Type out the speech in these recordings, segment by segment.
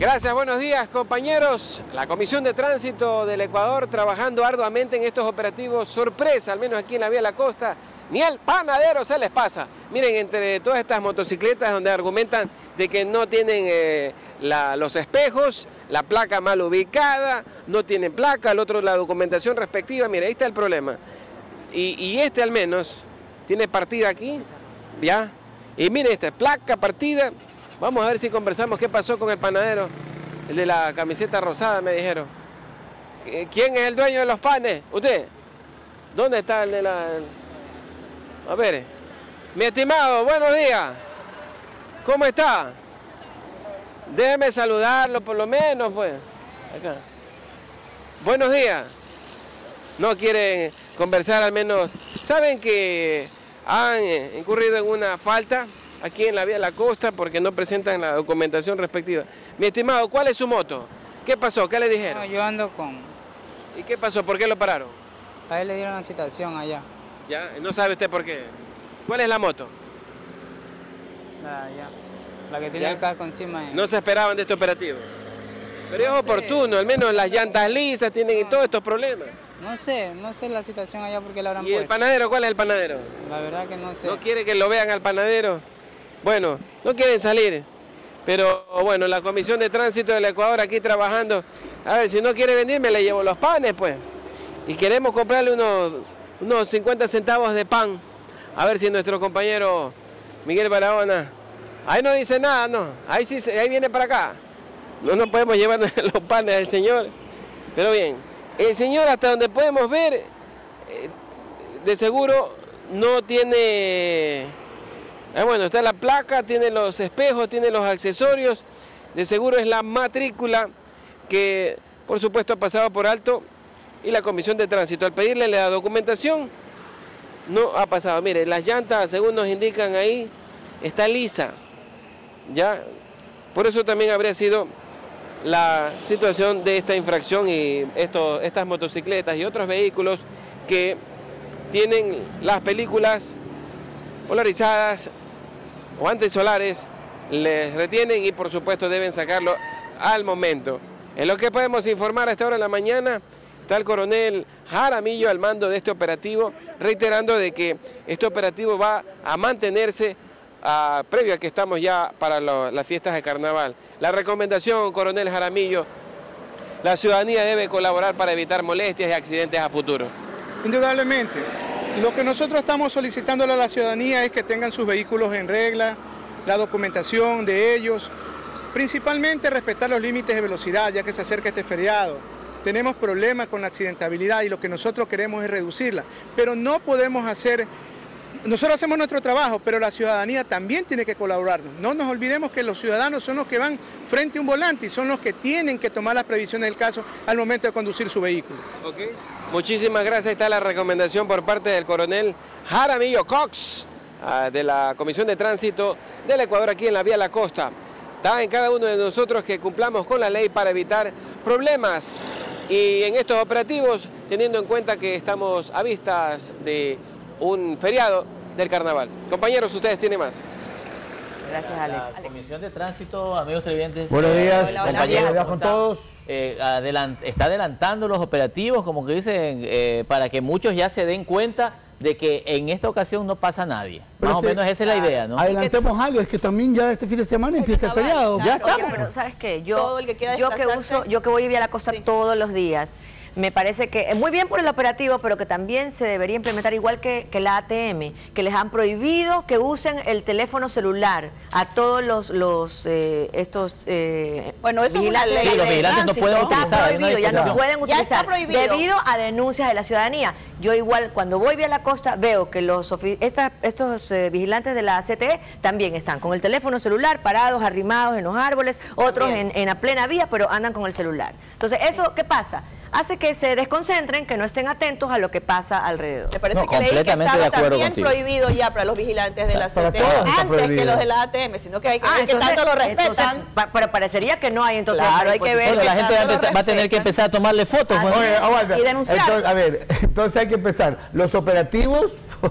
Gracias, buenos días compañeros. La Comisión de Tránsito del Ecuador trabajando arduamente en estos operativos sorpresa, al menos aquí en la Vía La Costa. Ni al panadero se les pasa. Miren, entre todas estas motocicletas donde argumentan de que no tienen los espejos, la placa mal ubicada, no tienen placa, el otro la documentación respectiva. Mire, ahí está el problema. Y este al menos tiene partida aquí, ¿ya? Y mire, esta placa partida. Vamos a ver si conversamos qué pasó con el panadero, el de la camiseta rosada, me dijeron. ¿Quién es el dueño de los panes? ¿Usted? ¿Dónde está el de la...? A ver, mi estimado, buenos días. ¿Cómo está? Déjeme saludarlo por lo menos, pues. Acá. Buenos días. No quieren conversar al menos. ¿Saben que han incurrido en una falta aquí en la Vía La Costa porque no presentan la documentación respectiva? Mi estimado, ¿cuál es su moto? ¿Qué pasó? ¿Qué le dijeron? No, yo ando con... ¿Y qué pasó? ¿Por qué lo pararon? A él le dieron la citación allá. ¿Ya? ¿No sabe usted por qué? ¿Cuál es la moto? La que tiene ¿Ya? el casco encima. No se esperaban de este operativo. Pero es oportuno, al menos las llantas lisas tienen todos estos problemas. No sé la situación allá porque la habrán ¿Y puesto. el panadero? ¿Cuál es el panadero? La verdad que no sé. ¿No quiere que lo vean al panadero? Bueno, no quieren salir. Pero bueno, la Comisión de Tránsito del Ecuador aquí trabajando. A ver, si no quiere venir, le llevo los panes, pues. Y queremos comprarle unos 50 centavos de pan. A ver si nuestro compañero Miguel Barahona... Ahí no dice nada, no. Ahí sí, ahí viene para acá. No podemos llevar los panes del señor. Pero bien, el señor, hasta donde podemos ver, de seguro no tiene... bueno, está la placa, tiene los espejos, tiene los accesorios. De seguro es la matrícula que, por supuesto, ha pasado por alto. Y la Comisión de Tránsito, al pedirle la documentación, no ha pasado. Mire, las llantas, según nos indican ahí, está lisa. Ya, por eso también habría sido la situación de esta infracción y estas motocicletas y otros vehículos que tienen las películas polarizadas o antisolares, les retienen y por supuesto deben sacarlo al momento. En lo que podemos informar a esta hora de la mañana, está el coronel Jaramillo al mando de este operativo, reiterando de que este operativo va a mantenerse previo a que estamos ya para las fiestas de carnaval. La recomendación, coronel Jaramillo, la ciudadanía debe colaborar para evitar molestias y accidentes a futuro. Indudablemente. Lo que nosotros estamos solicitándole a la ciudadanía es que tengan sus vehículos en regla, la documentación de ellos, principalmente respetar los límites de velocidad, ya que se acerca este feriado. Tenemos problemas con la accidentabilidad y lo que nosotros queremos es reducirla, pero no podemos hacer... Nosotros hacemos nuestro trabajo, pero la ciudadanía también tiene que colaborarnos. No nos olvidemos que los ciudadanos son los que van frente a un volante y son los que tienen que tomar las previsiones del caso al momento de conducir su vehículo. Okay. Muchísimas gracias. Está la recomendación por parte del coronel Jaramillo Cox, de la Comisión de Tránsito del Ecuador aquí en la Vía La Costa. Está en cada uno de nosotros que cumplamos con la ley para evitar problemas y en estos operativos, teniendo en cuenta que estamos a vistas de un feriado del carnaval. Compañeros, ustedes tienen más. Gracias, Alex. La Comisión de Tránsito, amigos televidentes. Buenos días, compañeros, con todos. Está adelantando los operativos, como que dicen, para que muchos ya se den cuenta de que en esta ocasión no pasa nadie. Pero más o menos esa es la idea, ¿no? Adelantemos algo, es que también ya este fin de semana empieza el feriado. Claro, Ya está. oye, pero ¿sabes qué? Todo el que quiera desplazarse. Yo que voy a Vía La Costa todos los días, me parece que es muy bien por el operativo, pero que también se debería implementar igual que la ATM, que les han prohibido que usen el teléfono celular a todos bueno, eso es una ley. Sí, los vigilantes no pueden Está utilizar. prohibido, ya no pueden Ya utilizar. está prohibido. Debido a denuncias de la ciudadanía. Yo igual, cuando voy Vía La Costa, veo que estos vigilantes de la CTE también están con el teléfono celular, parados, arrimados en los árboles, otros en la plena vía, pero andan con el celular. Entonces, ¿eso qué pasa? Hace que se desconcentren, que no estén atentos a lo que pasa alrededor. Me parece No, que leí que completamente de estaba acuerdo también contigo. prohibido ya para los vigilantes de la Para CTE, todos está antes que prohibido. los de la ATM, sino que hay que ver que tanto lo respetan. Pero parecería que no hay, entonces... Claro, hay que ver. Bueno, la gente tanto lo va a tener que respetan. empezar a tomarle fotos. Así bueno. Oye, aguanta. Y denunciar. Entonces, a ver, entonces hay que empezar. Los operativos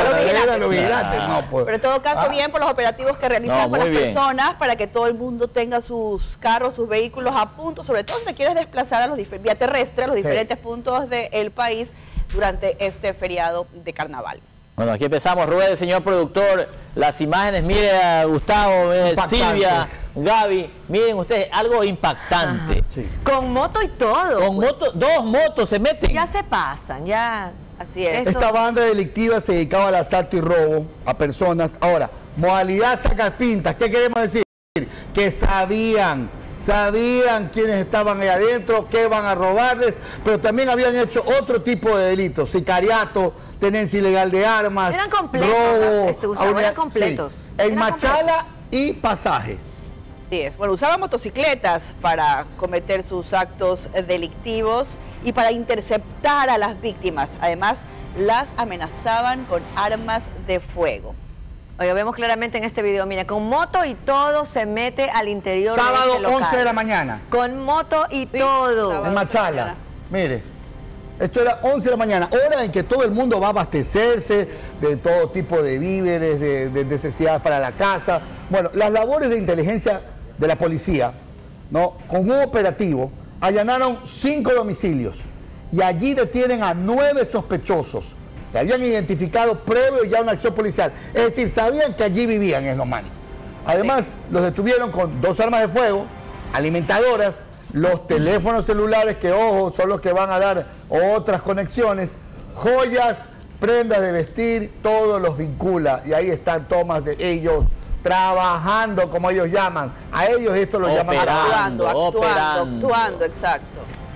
los vigilantes. No, pues. Pero en todo caso, bien por los operativos que realizan con las personas para que todo el mundo tenga sus carros, sus vehículos a punto, sobre todo si te quieres desplazar a los vía terrestre a los diferentes puntos del país durante este feriado de carnaval. Bueno, aquí empezamos, Rubén, señor productor, las imágenes, mire a Gustavo, Silvia, Gaby, miren ustedes, algo impactante. Sí. Con moto y todo. Con moto, 2 motos se meten. Ya se pasan, ya. Así es. Esta banda delictiva se dedicaba al asalto y robo a personas. Ahora, modalidad sacapintas, ¿qué queremos decir? Que sabían quiénes estaban ahí adentro, qué van a robarles, pero también habían hecho otro tipo de delitos, sicariato, tenencia ilegal de armas, eran completos, robo, eran completos. Sí, en Machala y Pasaje. Así es. Bueno, usaban motocicletas para cometer sus actos delictivos y para interceptar a las víctimas. Además, las amenazaban con armas de fuego. Oye, vemos claramente en este video, mira, con moto y todo se mete al interior sábado, de este local. 11 de la mañana. Con moto y todo. En Machala. Mire, esto era 11 de la mañana, hora en que todo el mundo va a abastecerse de todo tipo de víveres, de necesidades para la casa. Bueno, las labores de inteligencia de la policía, ¿no? Con un operativo, allanaron 5 domicilios y allí detienen a 9 sospechosos que habían identificado previo ya una acción policial. Es decir, sabían que allí vivían en los manes. Además, los detuvieron con 2 armas de fuego, alimentadoras, los teléfonos celulares que, ojo, son los que van a dar otras conexiones, joyas, prendas de vestir, todo los vincula. Y ahí están tomas de ellos trabajando, como ellos llaman. A ellos esto lo llaman actuando, exacto.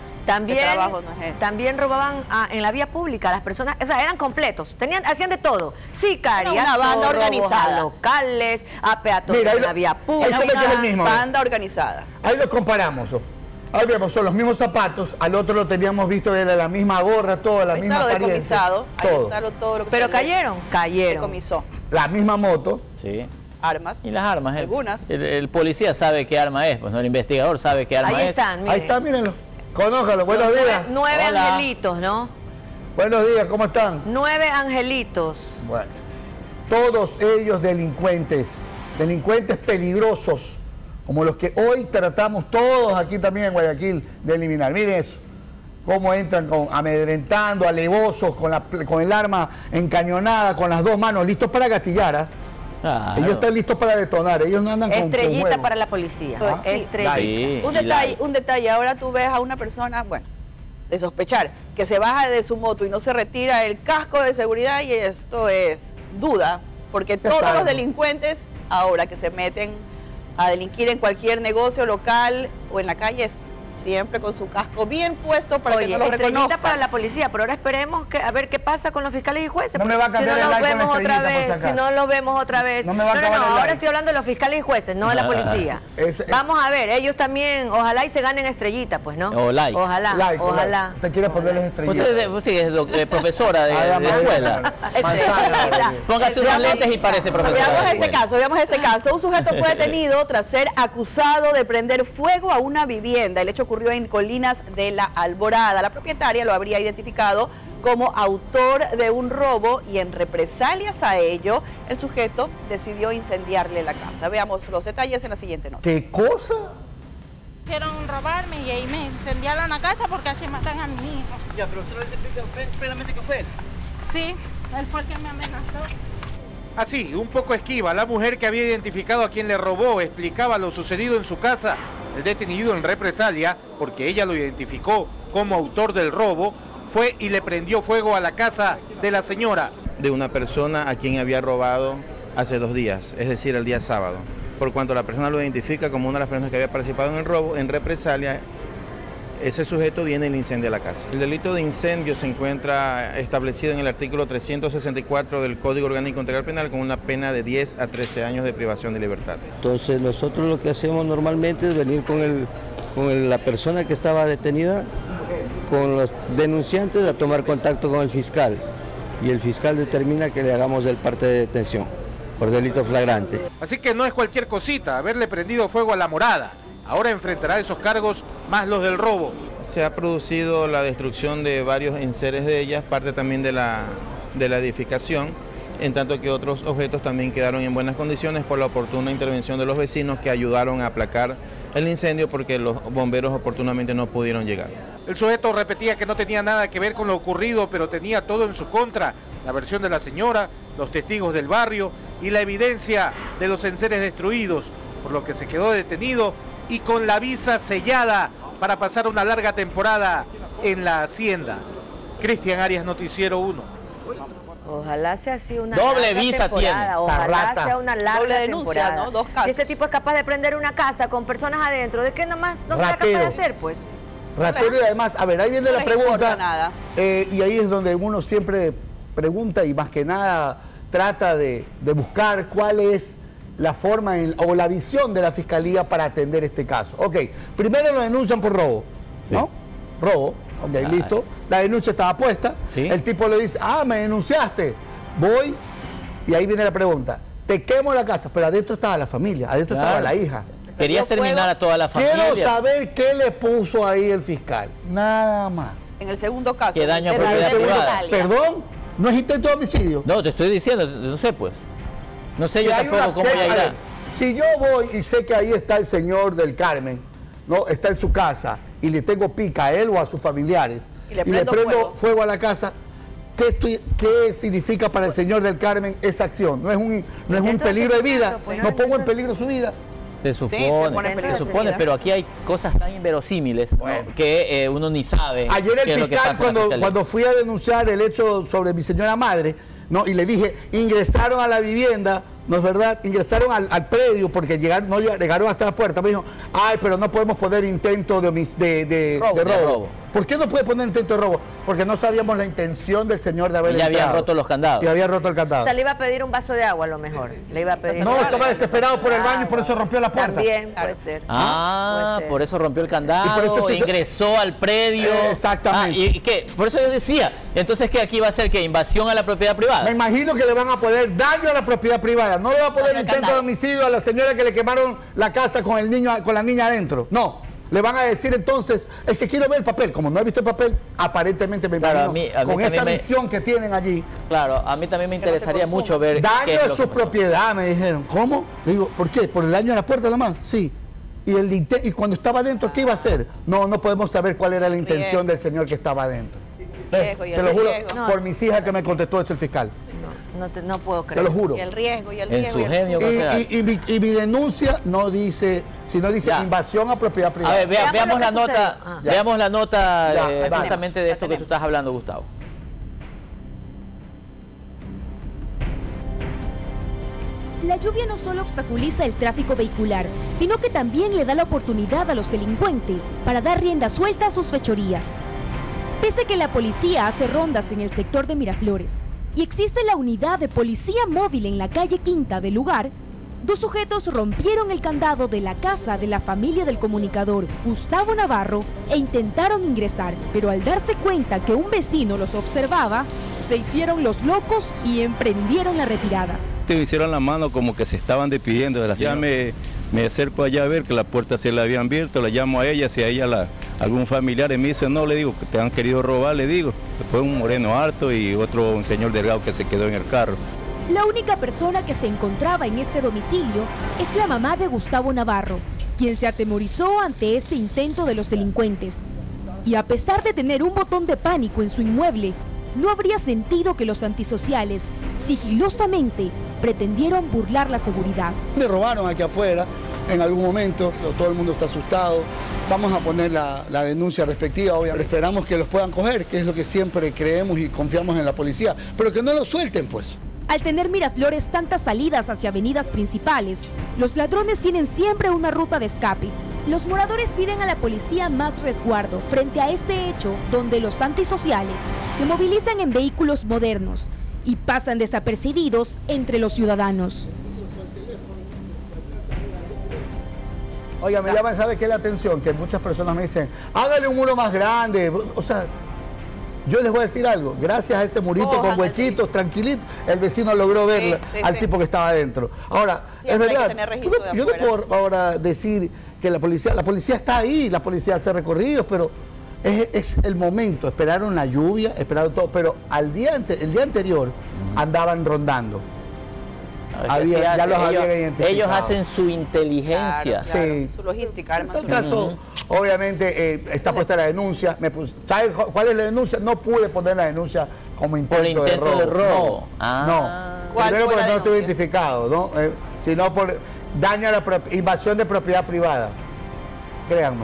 También robaban en la vía pública las personas, o sea, eran completos, hacían de todo, sicariato, una banda organizada, a locales, a peatones en la vía pública, una banda organizada. Ahí lo comparamos. Ahí vemos, son los mismos zapatos, al otro lo teníamos visto, era la misma gorra, toda la misma apariencia. Ahí está todo lo que pero cayeron. Decomisó. La misma moto. Sí. Armas. Y las armas. Algunas. El policía sabe qué arma es, pues no, el investigador sabe qué arma es. Ahí están, miren. Ahí está, mírenlo. Conójalo, buenos días. 9 angelitos, ¿no? Buenos días, ¿cómo están? 9 angelitos. Bueno, todos ellos delincuentes peligrosos, como los que hoy tratamos todos aquí también en Guayaquil de eliminar. Miren eso, cómo entran amedrentando, alevosos, con el arma encañonada, con las 2 manos, listos para gatillar, Claro. Ellos están listos para detonar, ellos no andan con estrellita para la policía. ¿Ah? Estrellita. Sí, un detalle, ahora tú ves a una persona, bueno, de sospechar, que se baja de su moto y no se retira el casco de seguridad y esto es duda, porque todos los delincuentes ahora que se meten a delinquir en cualquier negocio local o en la calle siempre con su casco bien puesto para que no lo reconozcan. Para la policía, pero ahora esperemos a ver qué pasa con los fiscales y jueces. No me va a cambiar si no el los vemos otra vez, si no los vemos otra vez. No, ahora estoy hablando de los fiscales y jueces, no de la policía. Vamos a ver, ellos también, ojalá y se ganen estrellita, pues, ¿no? Ojalá. Usted quiere ponerles estrellitas. Usted es profesora de escuela. Póngase unos lentes y parece profesora. Veamos este caso. Un sujeto fue detenido tras ser acusado de prender fuego a una vivienda. El hecho ocurrió en Colinas de la Alborada. La propietaria lo habría identificado como autor de un robo y en represalias a ello, el sujeto decidió incendiarle la casa. Veamos los detalles en la siguiente nota. ¿Qué cosa? Quisieron robarme y ahí me incendiaron la casa porque así matan a mi hijo. Ya, pero usted lo identifica plenamente que fue él. Sí, él fue el que me amenazó. Así, un poco esquiva, la mujer que había identificado a quien le robó explicaba lo sucedido en su casa. El detenido en represalia, porque ella lo identificó como autor del robo, fue y le prendió fuego a la casa de la señora. De una persona a quien había robado hace 2 días, es decir, el día sábado. Por cuanto la persona lo identifica como una de las personas que había participado en el robo, en represalia, ese sujeto viene y le incendia la casa. El delito de incendio se encuentra establecido en el artículo 364 del Código Orgánico Integral Penal con una pena de 10 a 13 años de privación de libertad. Entonces nosotros lo que hacemos normalmente es venir con la persona que estaba detenida, con los denunciantes, a tomar contacto con el fiscal. Y el fiscal determina que le hagamos el parte de detención por delito flagrante. Así que no es cualquier cosita haberle prendido fuego a la morada. Ahora enfrentará esos cargos más los del robo. Se ha producido la destrucción de varios enseres de ellas, parte también de la edificación, en tanto que otros objetos también quedaron en buenas condiciones por la oportuna intervención de los vecinos que ayudaron a aplacar el incendio porque los bomberos oportunamente no pudieron llegar. El sujeto repetía que no tenía nada que ver con lo ocurrido, pero tenía todo en su contra, la versión de la señora, los testigos del barrio y la evidencia de los enseres destruidos, por lo que se quedó detenido y con la visa sellada para pasar una larga temporada en la hacienda. Cristian Arias, Noticiero 1. Ojalá sea así una doble larga visa temporada. tiene. Ojalá sea una larga doble denuncia, temporada. ¿no? 2 casos. Si este tipo es capaz de prender una casa con personas adentro, ¿de qué nomás no será capaz de hacer, pues? Ratero, y además, a ver, ahí viene la pregunta. Nada. Y ahí es donde uno siempre pregunta y más que nada trata de buscar cuál es la forma o la visión de la Fiscalía para atender este caso. Ok, primero lo denuncian por robo, ¿no? Robo, ok, listo. La denuncia estaba puesta, el tipo le dice, me denunciaste, voy, y ahí viene la pregunta, te quemo la casa, pero adentro estaba la familia, adentro estaba la hija. Querías terminar a toda la familia. Quiero saber qué le puso ahí el fiscal, nada más. En el segundo caso. ¿Qué daño a propiedad privada? Perdón, ¿no es intento de homicidio? No, te estoy diciendo, no sé pues. No sé yo tampoco cómo ya irá. Si yo voy y sé que ahí está el señor del Carmen, ¿no? Está en su casa y le tengo pica a él o a sus familiares y le prendo fuego a la casa, ¿qué significa para el señor del Carmen esa acción? No es un peligro de vida, no pongo en peligro su vida. Se supone, pero aquí hay cosas tan inverosímiles que uno ni sabe. Ayer el fiscal, cuando fui a denunciar el hecho sobre mi señora madre, ¿no? Y le dije, ingresaron a la vivienda, ¿no es verdad? Ingresaron al predio porque llegaron hasta la puerta. Me dijo, pero no podemos poner intento de robo. ¿Por qué no puede poner intento de robo? Porque no sabíamos la intención del señor de haber entrado. Y habían roto los candados. Y había roto el candado. O sea, le iba a pedir un vaso de agua a lo mejor. Le iba a pedir. No, estaba desesperado por el baño y por eso rompió la puerta. También puede ser. Puede ser. Por eso rompió el candado, ingresó al predio. Exactamente. ¿Y qué? Por eso yo decía, entonces ¿qué aquí va a ser? ¿Qué? ¿Invasión a la propiedad privada? Me imagino que le van a poner daño a la propiedad privada. No le va a poner intento de homicidio a la señora que le quemaron la casa con la niña adentro. No. Le van a decir entonces, es que quiero ver el papel. Como no he visto el papel, aparentemente me imagino, con esa visión que tienen allí. Claro, a mí también me interesaría mucho ver... Daño a su propiedad, me dijeron. ¿Cómo? Le digo, ¿por qué? ¿Por el daño a la puerta nomás? Sí. Y cuando estaba adentro, ¿qué iba a hacer? No podemos saber cuál era la intención del señor que estaba adentro. Te lo juro, por mis hijas que me contestó el fiscal. No puedo creer. Te lo juro. Y el riesgo, y el riesgo. En su genio. Y mi denuncia no dice... Si no dice invasión a propiedad privada. A ver, veamos la nota exactamente de esto que tú estás hablando, Gustavo. La lluvia no solo obstaculiza el tráfico vehicular, sino que también le da la oportunidad a los delincuentes para dar rienda suelta a sus fechorías. Pese a que la policía hace rondas en el sector de Miraflores y existe la unidad de policía móvil en la calle Quinta del lugar, 2 sujetos rompieron el candado de la casa de la familia del comunicador Gustavo Navarro e intentaron ingresar, pero al darse cuenta que un vecino los observaba, se hicieron los locos y emprendieron la retirada. Me hicieron la mano como que se estaban despidiendo de la señora. Ya me acerco allá a ver que la puerta se la habían abierto, la llamo a ella, si a ella algún familiar, y me dice, no, le digo, que te han querido robar, le digo. Después un moreno harto y un señor delgado que se quedó en el carro. La única persona que se encontraba en este domicilio es la mamá de Gustavo Navarro, quien se atemorizó ante este intento de los delincuentes. Y a pesar de tener un botón de pánico en su inmueble, no habría sentido que los antisociales, sigilosamente, pretendieron burlar la seguridad. Me robaron aquí afuera en algún momento, todo el mundo está asustado. Vamos a poner la denuncia respectiva, obviamente. Esperamos que los puedan coger, que es lo que siempre creemos y confiamos en la policía, pero que no los suelten, pues. Al tener Miraflores tantas salidas hacia avenidas principales, los ladrones tienen siempre una ruta de escape. Los moradores piden a la policía más resguardo frente a este hecho donde los antisociales se movilizan en vehículos modernos y pasan desapercibidos entre los ciudadanos. Oiga, me llama, ¿sabe qué es la atención? Que muchas personas me dicen, hágale un muro más grande. O sea, yo les voy a decir algo, gracias a ese murito con huequitos, tranquilito, el vecino logró ver al tipo que estaba adentro. Ahora, es verdad, yo no puedo ahora decir que la policía está ahí, la policía hace recorridos, pero es el momento, esperaron la lluvia, esperaron todo, pero el día anterior andaban rondando. Ya los habían identificado. Ellos hacen su inteligencia. Claro, sí. Su logística, en todo caso, obviamente está puesta la denuncia. ¿Sabes cuál es la denuncia? No pude poner la denuncia como intento de robo. No. Primero porque no estoy identificado, ¿no? Sino por daño a la invasión de propiedad privada. Créanme.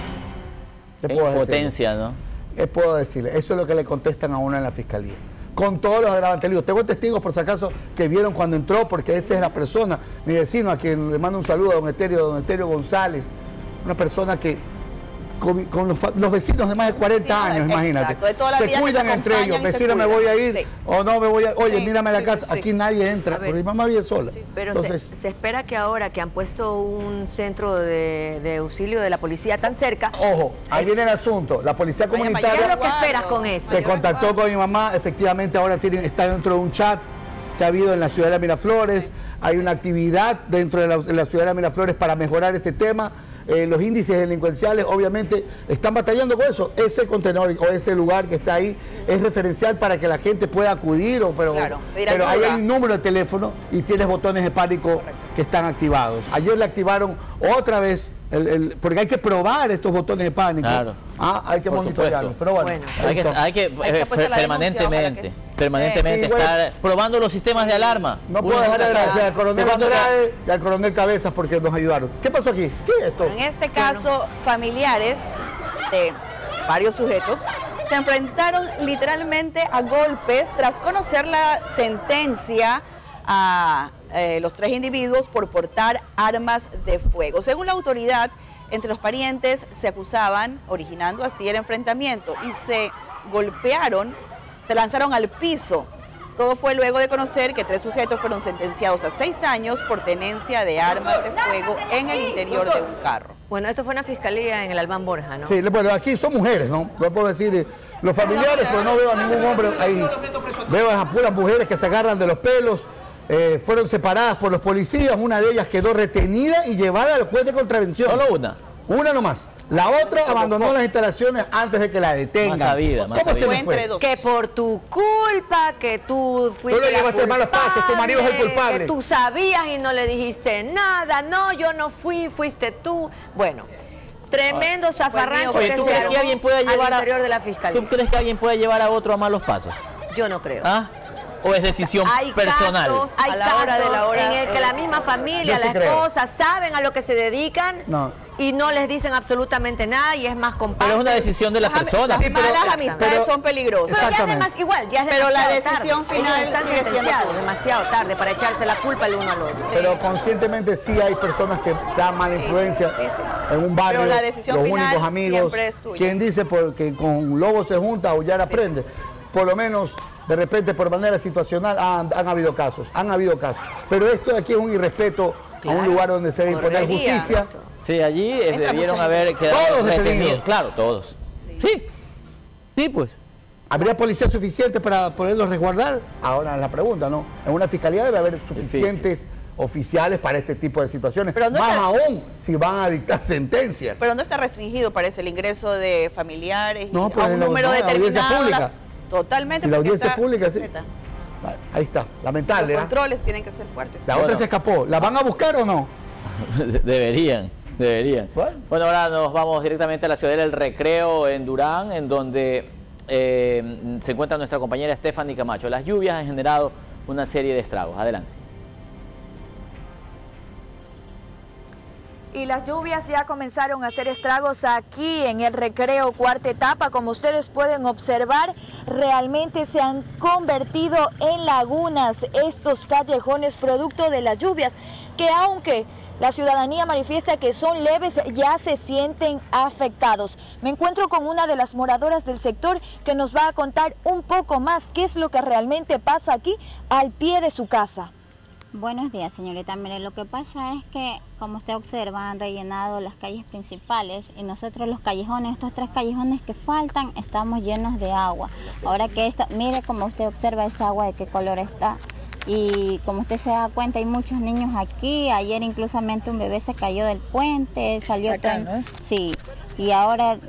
Impotencia, ¿no? Puedo decirle, eso es lo que le contestan a uno en la fiscalía. Con todos los agravantes. Tengo testigos, por si acaso, que vieron cuando entró, porque esa es la persona, mi vecino, a quien le mando un saludo, a don Eterio González, una persona que con los vecinos de más de 40 años, imagínate. De toda la se vida cuidan entre ellos, vecino, me voy a ir, o no me voy a ir, oye, mírame la casa, aquí nadie entra, porque mi mamá vive sola. Pero entonces, se espera que ahora que han puesto un centro de auxilio de la policía tan cerca... Ojo, ahí viene el asunto, la policía comunitaria... ¿Qué es lo que esperas con eso? Se contactó con mi mamá, efectivamente ahora está dentro de un chat que ha habido en la ciudad de Miraflores, hay una actividad dentro de la ciudad de Miraflores para mejorar este tema. Los índices delincuenciales obviamente están batallando con eso. Ese contenedor o ese lugar que está ahí es referencial para que la gente pueda acudir, pero ahí hay un número de teléfono y tienes botones de pánico que están activados. Ayer le activaron otra vez, porque hay que probar estos botones de pánico. Claro. Hay que monitorearlos. Pero bueno, hay que permanentemente estar probando los sistemas de alarma. No puedo dejar de agradecer al coronel Andrade y al coronel Cabezas porque nos ayudaron. ¿Qué pasó aquí? ¿Qué es esto? En este caso, familiares de varios sujetos se enfrentaron literalmente a golpes tras conocer la sentencia a los 3 individuos por portar armas de fuego. Según la autoridad, entre los parientes se acusaban, originando así el enfrentamiento, y se golpearon, se lanzaron al piso. Todo fue luego de conocer que 3 sujetos fueron sentenciados a 6 años por tenencia de armas de fuego en el interior de un carro. Bueno, esto fue una fiscalía en el Albán Borja, ¿no? Sí, bueno, aquí son mujeres, ¿no? No puedo decir los familiares, pero no veo a ningún hombre ahí. Veo a puras mujeres que se agarran de los pelos. Fueron separadas por los policías, una de ellas quedó retenida y llevada al juez de contravención. ¿Solo una? Una nomás. La otra abandonó las instalaciones antes de que la detengan. Más sabida, más ¿Cómo se le fue? Que por tu culpa, que tú fuiste Tú le llevaste malos pasos, tu marido es el culpable. Que tú sabías y no le dijiste nada. No, yo no fui, fuiste tú. Bueno, tremendo zafarrancho que ¿tú crees que alguien pueda llevar al interior de la fiscalía? ¿Tú crees que alguien pueda llevar a otro a malos pasos? Yo no creo. ¿Ah? ¿O es decisión personal? Hay casos en el que la misma familia, la esposa, saben a lo que se dedican y no les dicen absolutamente nada y es más compacto. Pero es una decisión de las personas. Las malas amistades son peligrosas. Pero ya además, igual, ya es pero la demasiado decisión tarde. final Están sigue siendo sentenciados demasiado tarde para echarse la culpa el uno al otro. Pero conscientemente sí hay personas que dan mala influencia en un barrio, pero la decisión los final únicos amigos. siempre es tuya. Quien dice porque con lobo se junta, aullar aprende. Por lo menos de repente por manera situacional han habido casos, pero esto de aquí es un irrespeto a un lugar donde se debe imponer justicia. Sí, allí debieron haber quedado retenidos. Claro, todos. Sí, pues. ¿Habría policía suficiente para poderlos resguardar? Ahora la pregunta, ¿no? En una fiscalía debe haber suficientes oficiales para este tipo de situaciones, pero más aún si van a dictar sentencias. Pero no está restringido, parece, el ingreso de familiares no, y pues a un número determinado. Pública. Totalmente. Si la audiencia pública, sí. Ahí está, lamentable. Los controles tienen que ser fuertes. La otra se escapó. ¿La van a buscar o no? Deberían. Bueno, ahora nos vamos directamente a la ciudad del Recreo en Durán, en donde se encuentra nuestra compañera Stephanie Camacho. Las lluvias han generado una serie de estragos. Adelante. Y las lluvias ya comenzaron a hacer estragos aquí en el Recreo cuarta etapa. Como ustedes pueden observar, realmente se han convertido en lagunas estos callejones producto de las lluvias, que aunque la ciudadanía manifiesta que son leves, ya se sienten afectados. Me encuentro con una de las moradoras del sector que nos va a contar un poco más qué es lo que realmente pasa aquí al pie de su casa. Buenos días, señorita. Mire, lo que pasa es que, como usted observa, han rellenado las calles principales y nosotros los callejones, estos 3 callejones que faltan, estamos llenos de agua. Ahora que mire como usted observa esa agua de qué color está. Y como usted se da cuenta, hay muchos niños aquí. Ayer inclusamente un bebé se cayó del puente, salió acá, ¿no? Sí, y ahora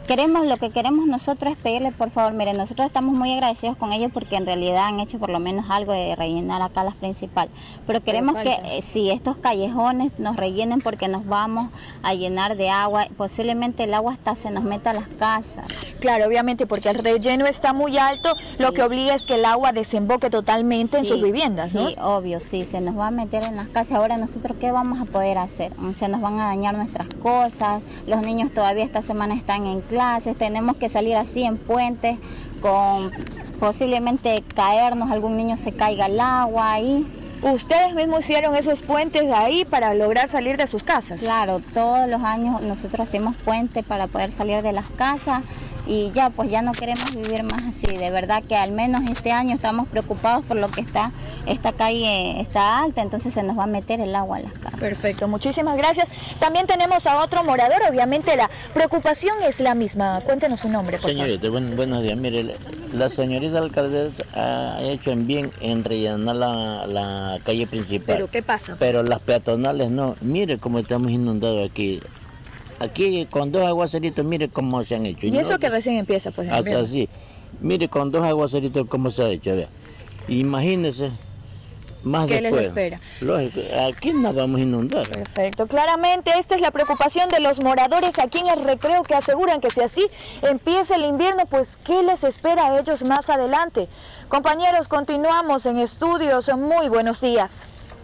Lo que queremos nosotros es pedirle, por favor, miren, nosotros estamos muy agradecidos con ellos porque en realidad han hecho por lo menos algo de rellenar acá las principales. Pero queremos que si estos callejones nos rellenen porque nos vamos a llenar de agua, posiblemente el agua hasta se nos meta a las casas. Claro, obviamente porque el relleno está muy alto, lo que obliga es que el agua desemboque totalmente en sus viviendas, ¿no? Sí, obvio, sí, se nos va a meter en las casas. Ahora nosotros, ¿qué vamos a poder hacer? Se nos van a dañar nuestras cosas, los niños todavía esta semana están en clases, tenemos que salir así en puentes con posiblemente caernos, algún niño se caiga al agua ahí. ¿Ustedes mismos hicieron esos puentes de ahí para lograr salir de sus casas? Claro, todos los años nosotros hacemos puentes para poder salir de las casas y ya, pues ya no queremos vivir más así. De verdad que al menos este año estamos preocupados por lo que esta calle está alta, entonces se nos va a meter el agua a las casas. Perfecto, muchísimas gracias. También tenemos a otro morador, obviamente la preocupación es la misma. Cuéntenos su nombre, por favor. Señorita, buenos días. Mire, la señorita alcaldesa ha hecho en bien en rellenar la calle principal. ¿Pero qué pasa? Pero las peatonales no. Mire cómo estamos inundados aquí. Aquí con 2 aguaceritos, mire cómo se han hecho. Y eso que recién empieza, pues. Así, mire con 2 aguaceritos cómo se ha hecho, vea. Imagínese, más ¿Qué después. les espera? Lógico, aquí nos vamos a inundar. Perfecto, claramente esta es la preocupación de los moradores aquí en el Recreo, que aseguran que si así empieza el invierno, pues ¿qué les espera a ellos más adelante? Compañeros, continuamos en estudios. Muy buenos días.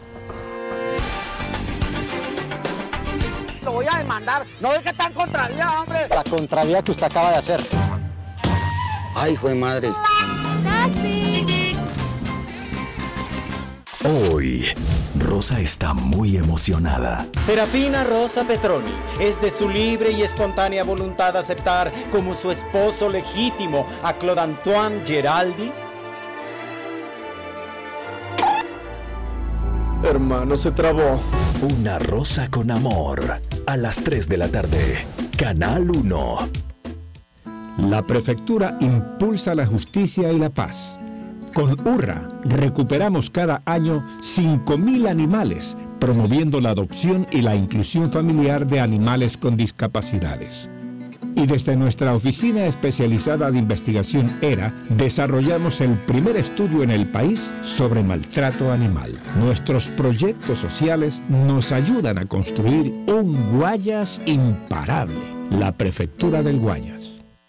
Lo voy a demandar. No es que tan contravía, hombre. La contravía que usted acaba de hacer. Ay, hijo de madre. ¡Taxi! Hoy, Rosa está muy emocionada. Serafina Rosa Petroni es de su libre y espontánea voluntad aceptar como su esposo legítimo a Claude Antoine Geraldi. Hermano, se trabó. Una rosa con amor. A las 3 de la tarde. Canal 1. La prefectura impulsa la justicia y la paz. Con URRA recuperamos cada año 5.000 animales, promoviendo la adopción y la inclusión familiar de animales con discapacidades. Y desde nuestra oficina especializada de investigación ERA, desarrollamos el primer estudio en el país sobre maltrato animal. Nuestros proyectos sociales nos ayudan a construir un Guayas imparable, la Prefectura del Guayas.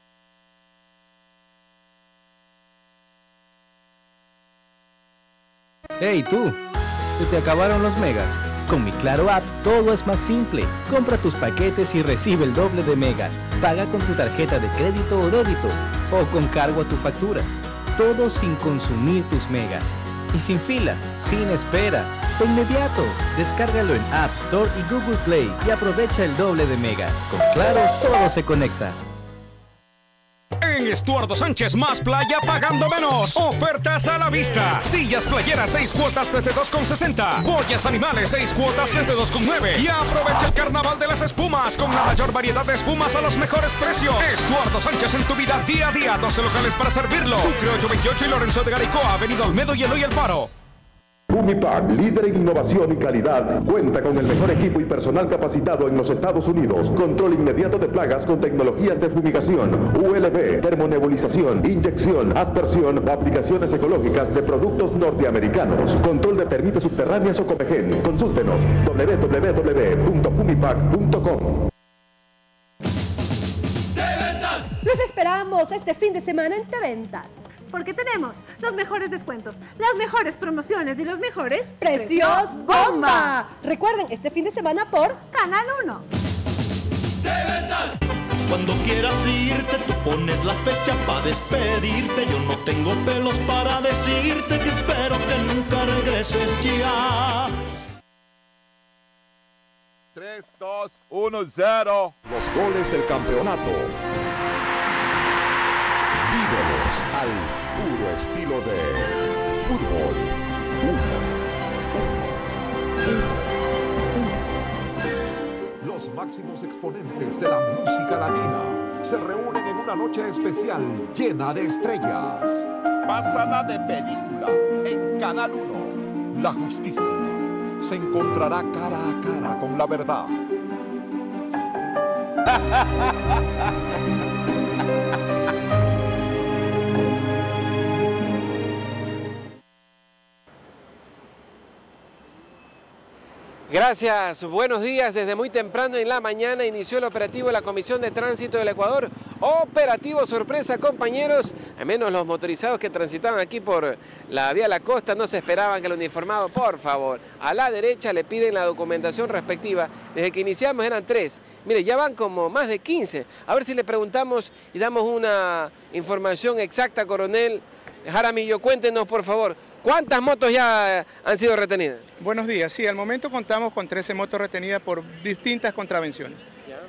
¡Hey tú! ¿Se te acabaron los megas? Con mi Claro App todo es más simple. Compra tus paquetes y recibe el doble de megas. Paga con tu tarjeta de crédito o débito o con cargo a tu factura. Todo sin consumir tus megas. Y sin fila, sin espera, de inmediato. Descárgalo en App Store y Google Play y aprovecha el doble de megas. Con Claro todo se conecta. En Estuardo Sánchez más playa pagando menos. Ofertas a la vista. Sillas playeras 6 cuotas desde 2,60. Boyas animales 6 cuotas desde 2,9. Y aprovecha el carnaval de las espumas con la mayor variedad de espumas a los mejores precios. Estuardo Sánchez en tu vida día a día. 12 locales para servirlo. Sucre 828 y Lorenzo de Garicoa, Avenida Olmedo y Eloy Alfaro. Fumipac, líder en innovación y calidad, cuenta con el mejor equipo y personal capacitado en los Estados Unidos. Control inmediato de plagas con tecnologías de fumigación, ULB, termonebulización, inyección, aspersión o aplicaciones ecológicas de productos norteamericanos. Control de termitas subterráneas o Comegen. Consúltenos www.fumipac.com. Los esperamos este fin de semana en Teventas, porque tenemos los mejores descuentos, las mejores promociones y los mejores precios bomba. Recuerden, este fin de semana por Canal 1. Teventas. Cuando quieras irte, tú pones la fecha para despedirte. Yo no tengo pelos para decirte que espero que nunca regreses ya. 3, 2, 1, 0. Los goles del campeonato. Vívelos al puro estilo de fútbol. Los máximos exponentes de la música latina se reúnen en una noche especial llena de estrellas. Pásala de película en Canal 1. La justicia se encontrará cara a cara con la verdad. Gracias, buenos días. Desde muy temprano en la mañana inició el operativo de la Comisión de Tránsito del Ecuador. Operativo sorpresa, compañeros. Al menos los motorizados que transitaban aquí por la vía La Costa no se esperaban que el uniformado, por favor, a la derecha le piden la documentación respectiva. Desde que iniciamos eran 3. Mire, ya van como más de 15. A ver si le preguntamos y damos una información exacta, coronel Jaramillo. Cuéntenos, por favor, ¿cuántas motos ya han sido retenidas? Buenos días, sí, al momento contamos con 13 motos retenidas por distintas contravenciones.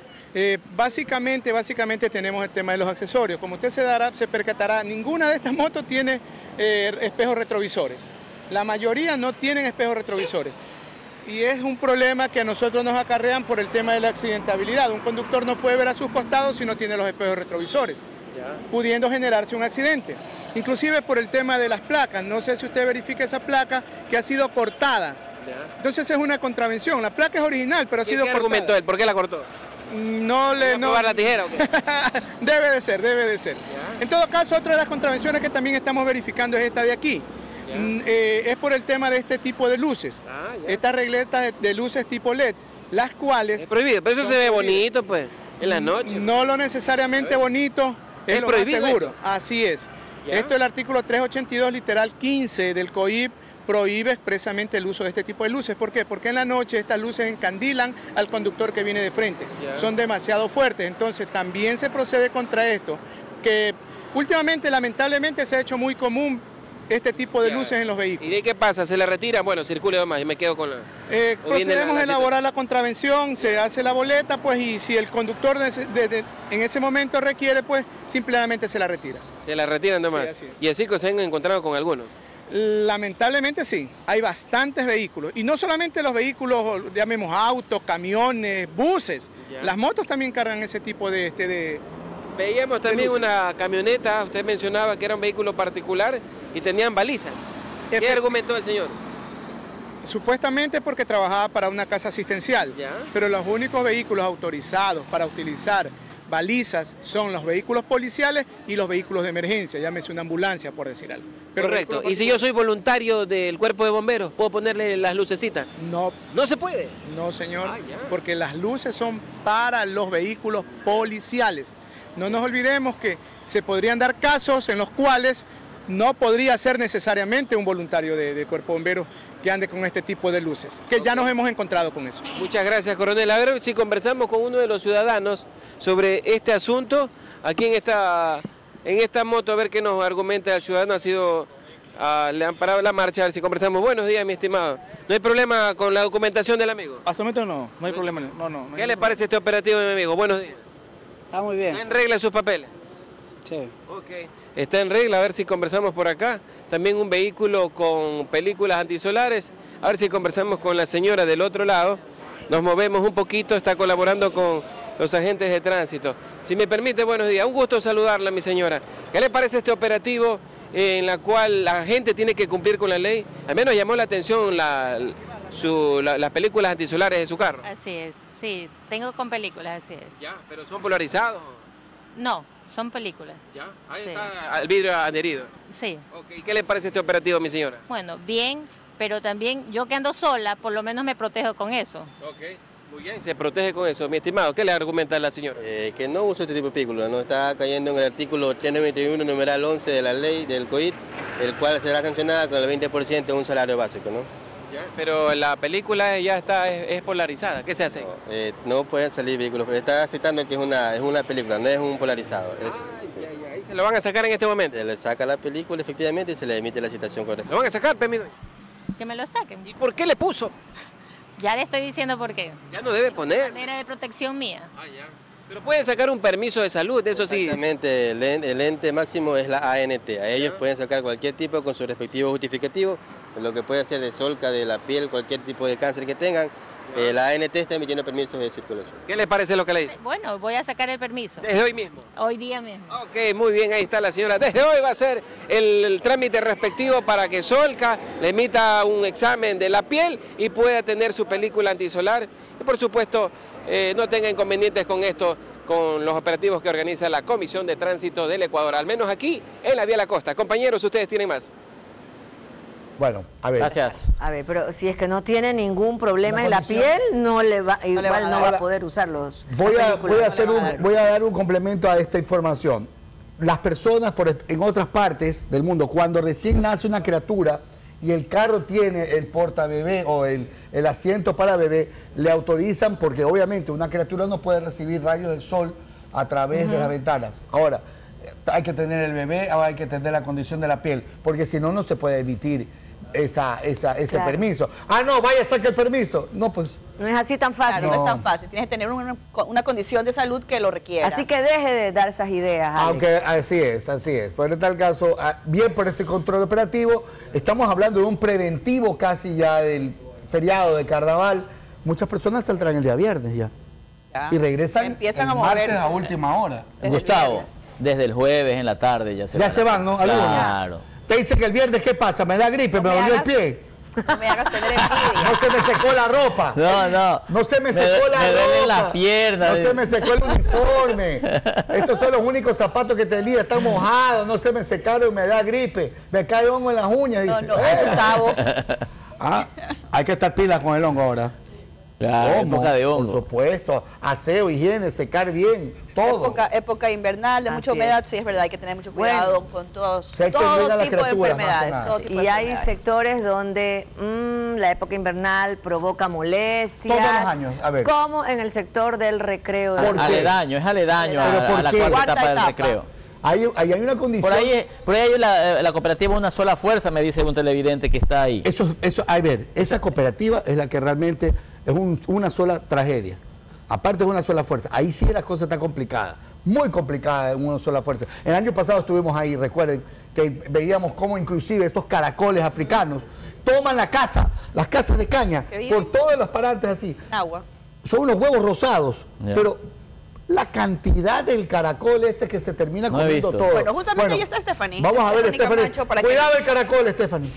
Básicamente tenemos el tema de los accesorios. Como usted se percatará, ninguna de estas motos tiene espejos retrovisores. La mayoría no tienen espejos retrovisores. Y es un problema que a nosotros nos acarrean por el tema de la accidentabilidad. Un conductor no puede ver a sus costados si no tiene los espejos retrovisores, pudiendo generarse un accidente. Inclusive por el tema de las placas, no sé si usted verifica esa placa que ha sido cortada. Entonces es una contravención, la placa es original, pero ha sido cortada. ¿Qué argumentó él? ¿Por qué la cortó? No le... ¿Va a probar la tijera o qué? Debe de ser, debe de ser. En todo caso, otra de las contravenciones que también estamos verificando es esta de aquí. Es por el tema de este tipo de luces. Estas regletas de luces tipo LED, las cuales... Es prohibido, pero eso se ve bonito, pues, en la noche. No lo necesariamente bonito, es lo más seguro. Así es. Esto, el artículo 382, literal 15 del COIP, prohíbe expresamente el uso de este tipo de luces. ¿Por qué? Porque en la noche estas luces encandilan al conductor que viene de frente. Son demasiado fuertes, entonces también se procede contra esto, que últimamente, lamentablemente, se ha hecho muy común este tipo de luces en los vehículos. ¿Y de qué pasa? ¿Se le retira? Bueno, circule más y me quedo con la... procedemos a elaborar la contravención, se hace la boleta, pues, y si el conductor en ese momento requiere, pues, simplemente se la retira. Se la retiran nomás. Sí, así es. ¿Y así que se han encontrado con algunos? Lamentablemente sí, hay bastantes vehículos, y no solamente los vehículos, llamemos autos, camiones, buses, las motos también cargan ese tipo de Veíamos también una camioneta, usted mencionaba que era un vehículo particular y tenían balizas. ¿Qué argumentó el señor? Supuestamente porque trabajaba para una casa asistencial, pero los únicos vehículos autorizados para utilizar balizas son los vehículos policiales y los vehículos de emergencia, llámese una ambulancia, por decir algo. Pero correcto. ¿Y si yo soy voluntario del cuerpo de bomberos, puedo ponerle las lucecitas? No. ¿No se puede? No, señor, porque las luces son para los vehículos policiales. No nos olvidemos que se podrían dar casos en los cuales no podría ser necesariamente un voluntario de cuerpo de bomberos que ande con este tipo de luces, que ya nos hemos encontrado con eso. Muchas gracias, coronel. A ver si conversamos con uno de los ciudadanos sobre este asunto, aquí en esta moto, a ver qué nos argumenta el ciudadano. Le han parado la marcha, a ver si conversamos. Buenos días, mi estimado. ¿No hay problema con la documentación del amigo? Hasta el momento no hay problema. No ¿Qué le parece este operativo, mi amigo? Buenos días. Está muy bien. ¿Está en regla sus papeles? Sí. Ok. Está en regla, a ver si conversamos por acá. También un vehículo con películas antisolares. A ver si conversamos con la señora del otro lado. Nos movemos un poquito, está colaborando con los agentes de tránsito. Si me permite, buenos días. Un gusto saludarla, mi señora. ¿Qué le parece este operativo en la cual la gente tiene que cumplir con la ley? Al menos llamó la atención las películas antisolares de su carro. Así es, sí, tengo con películas, así es. Ya, pero ¿son polarizados? No, son películas. Ya, ahí está el vidrio adherido. Sí. Okay. ¿Qué le parece este operativo, mi señora? Bueno, bien, pero también yo que ando sola, por lo menos me protejo con eso. Ok, muy bien, se protege con eso. Mi estimado, ¿qué le argumenta a la señora? Que no uso este tipo de vehículos, no está cayendo en el artículo 391, numeral 11 de la ley del COIT, el cual será sancionada con el 20% de un salario básico, ¿no? Ya, pero la película ya es polarizada, ¿qué se hace? No pueden salir vehículos, está citando que es una película, no es un polarizado. ¿Y se lo van a sacar en este momento? Se le saca la película efectivamente y se le emite la citación correcta. ¿Lo van a sacar, Pemido? Que me lo saquen. ¿Y por qué le puso? Ya le estoy diciendo por qué. Ya no debe poner. Manera de protección mía. Pero pueden sacar un permiso de salud, eso sí. Exactamente, el ente máximo es la ANT. A ellos pueden sacar cualquier tipo con su respectivo justificativo, lo que puede ser de solca, de la piel, cualquier tipo de cáncer que tengan. La ANT está emitiendo permisos de circulación. ¿Qué le parece lo que le dice? Bueno, voy a sacar el permiso. ¿Desde hoy mismo? Hoy día mismo. Ok, muy bien, ahí está la señora. Desde hoy va a ser el trámite respectivo para que Solca le emita un examen de la piel y pueda tener su película antisolar. Y por supuesto, no tenga inconvenientes con esto, con los operativos que organiza la Comisión de Tránsito del Ecuador, al menos aquí en la vía La Costa. Compañeros, ustedes tienen más. Bueno, a ver. Gracias. A ver, pero si es que no tiene ningún problema en la piel, no le va, igual no va a poder usar los... Voy a dar un complemento a esta información. Las personas en otras partes del mundo, cuando recién nace una criatura y el carro tiene el portabebé o el asiento para bebé, le autorizan, porque obviamente una criatura no puede recibir rayos del sol a través de las ventanas. Ahora, hay que tener el bebé o hay que tener la condición de la piel, porque si no, no se puede emitir ese permiso. Ah, no, vaya, saque el permiso. No, pues... No es así tan fácil. Claro, no es tan fácil. Tienes que tener una condición de salud que lo requiera. Así que deje de dar esas ideas, Alex. Aunque así es. Pero en tal caso, bien por este control operativo, estamos hablando de un preventivo casi ya del feriado de carnaval. Muchas personas saldrán el día viernes ya. Y regresan el martes a última hora. Gustavo, desde el jueves en la tarde ya se van, ¿no? Claro. Te dicen que el viernes, ¿qué pasa? Me da gripe, me dolió el pie. No me hagas tener envidia. No se me secó la ropa. No se me secó la ropa. Me duelen las piernas. No se me secó el uniforme. Estos son los únicos zapatos que tenía. Están mojados, no se me secaron, me da gripe. Me cae hongo en las uñas. Dice. Gustavo. Hay que estar pilas con el hongo ahora. Claro, época de hongo. Por supuesto, aseo, higiene, secar bien, todo. Época invernal, de mucha humedad, sí es verdad, hay que tener mucho cuidado con todo tipo de enfermedades. Y hay sectores donde la época invernal provoca molestias. Todos los años, a ver. Como en el sector del recreo. Es aledaño a la cuarta etapa del recreo. Hay una condición. Por ahí hay la cooperativa Una Sola Fuerza, me dice un televidente que está ahí. A ver, esa cooperativa es la que realmente es una sola tragedia. Aparte de Una Sola Fuerza. Ahí sí la cosa está complicada. Muy complicada en Una Sola Fuerza. El año pasado estuvimos ahí, recuerden, que veíamos cómo inclusive estos caracoles africanos toman las casas de caña, por todos los parantes así. Agua. Son unos huevos rosados, pero la cantidad del caracol que se termina comiendo todo. Bueno, justamente ahí está Stephanie. Vamos a ver, Stephanie. Cuidado el caracol, Stephanie.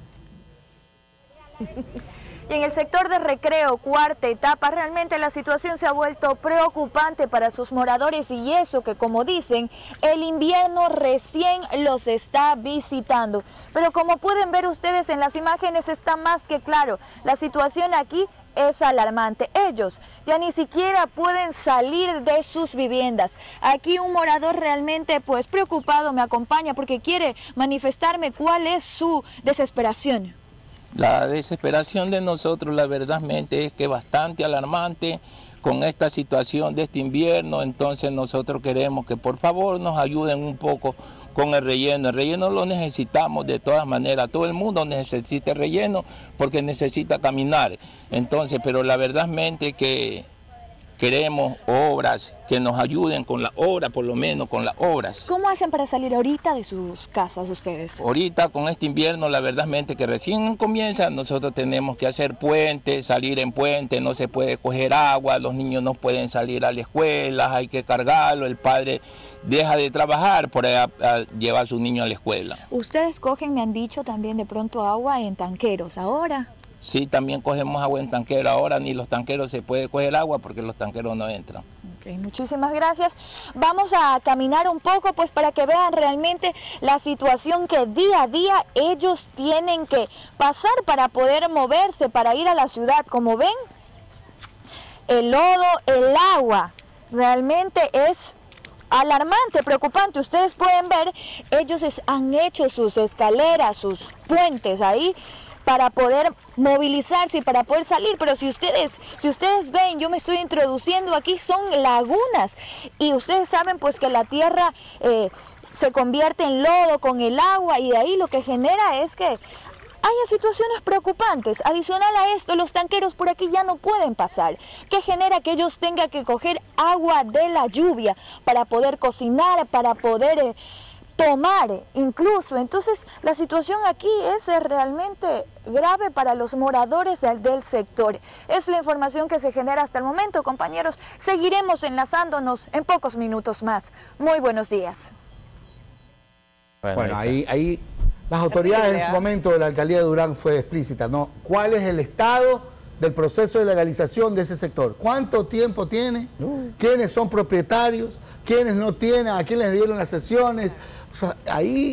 Y en el sector de recreo, cuarta etapa, realmente la situación se ha vuelto preocupante para sus moradores, y eso que, como dicen, el invierno recién los está visitando. Pero como pueden ver ustedes en las imágenes, está más que claro, la situación aquí es alarmante. Ellos ya ni siquiera pueden salir de sus viviendas. Aquí un morador realmente pues preocupado me acompaña porque quiere manifestarme cuál es su desesperación. La desesperación de nosotros, la verdadmente, es que es bastante alarmante con esta situación de este invierno. Entonces nosotros queremos que por favor nos ayuden un poco con el relleno. El relleno lo necesitamos de todas maneras. Todo el mundo necesita el relleno porque necesita caminar. Entonces, pero la verdadmente que queremos obras, que nos ayuden con la obra, por lo menos con las obras. ¿Cómo hacen para salir ahorita de sus casas ustedes? Ahorita con este invierno, la verdadmente que recién comienza, nosotros tenemos que hacer puentes, salir en puente, no se puede coger agua, los niños no pueden salir a la escuela, hay que cargarlo, el padre deja de trabajar por llevar a su niño a la escuela. Ustedes cogen, me han dicho, también de pronto agua en tanqueros ahora. Sí, también cogemos agua en tanquero. Ahora ni los tanqueros se puede coger agua porque los tanqueros no entran. Okay, muchísimas gracias. Vamos a caminar un poco pues para que vean realmente la situación que día a día ellos tienen que pasar para poder moverse, para ir a la ciudad. Como ven, el lodo, el agua, realmente es alarmante, preocupante. Ustedes pueden ver, ellos han hecho sus escaleras, sus puentes ahí para poder movilizarse y para poder salir, pero si ustedes ven, yo me estoy introduciendo aquí, son lagunas, y ustedes saben pues que la tierra se convierte en lodo con el agua, y de ahí lo que genera es que haya situaciones preocupantes. Adicional a esto, los tanqueros por aquí ya no pueden pasar, que genera que ellos tengan que coger agua de la lluvia para poder cocinar, para poder tomar incluso. Entonces la situación aquí es realmente grave para los moradores del sector. Es la información que se genera hasta el momento, compañeros. Seguiremos enlazándonos en pocos minutos más. Muy buenos días. Bueno, ahí las autoridades en su momento de la alcaldía de Durán fue explícita, ¿no? ¿Cuál es el estado del proceso de legalización de ese sector? ¿Cuánto tiempo tiene? ¿Quiénes son propietarios? ¿Quiénes no tienen? ¿A quién les dieron las sesiones? O sea, ahí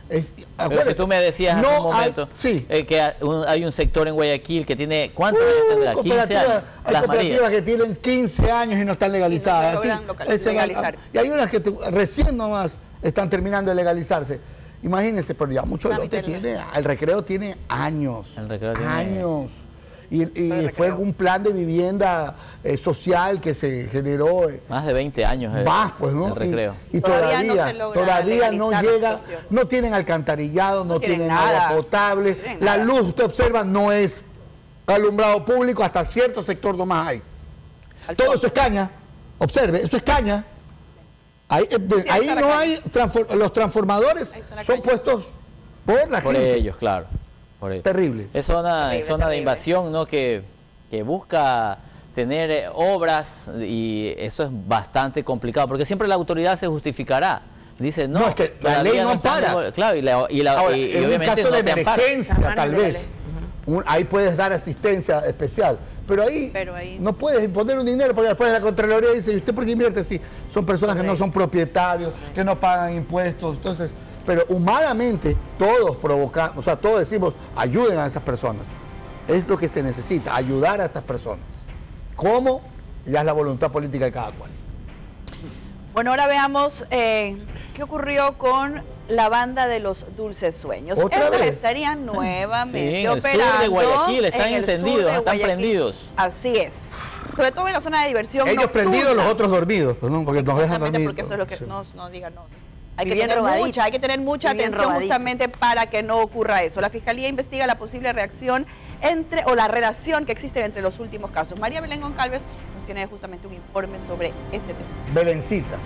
Pero si tú me decías hace un momento que hay un sector en Guayaquil que tiene, ¿cuántos años tendrá? 15 años. Hay cooperativas que tienen 15 años y no están legalizadas. Y no se logran legalizar. Y hay unas que recién nomás están terminando de legalizarse. Imagínense, pero ya mucho lote tiene, el recreo tiene años. El recreo tiene años. Y fue un plan de vivienda social que se generó. Más de 20 años. Más, pues, ¿no? El recreo. Y todavía no llega, no tienen alcantarillado, no tienen agua potable. La luz, usted observa, no es alumbrado público, hasta cierto sector nomás hay. Todo eso es caña. Observe, eso es caña. Ahí no hay, los transformadores son puestos por la gente. Por ellos, claro. Terrible. Es zona de invasión, ¿no? Que busca tener obras, y eso es bastante complicado, porque siempre la autoridad se justificará. Dice, no, es que la ley no ampara. Claro, y en obviamente un caso no de emergencia, tal vez, ahí puedes dar asistencia especial. Pero ahí no puedes imponer un dinero, porque después la Contraloría dice, ¿y usted por qué invierte? Sí, son personas que no son propietarios, que no pagan impuestos, entonces... Pero humanamente todos provocamos, o sea, todos decimos, ayuden a esas personas. Es lo que se necesita, ayudar a estas personas. ¿Cómo? Ya es la voluntad política de cada cual. Bueno, ahora veamos qué ocurrió con la banda de los Dulces Sueños. Estos estarían nuevamente operando. En el sur de Guayaquil, están encendidos, están prendidos. Así es. Sobre todo en la zona de diversión Ellos nocturna. prendidos, los otros dormidos, pues, ¿no? Porque nos dejan dormir. Porque eso es lo que no digan, no. Hay que tener mucha atención justamente para que no ocurra eso. La Fiscalía investiga la posible reacción la relación que existe entre los últimos casos. María Belén Goncalves nos tiene justamente un informe sobre este tema. Belencita.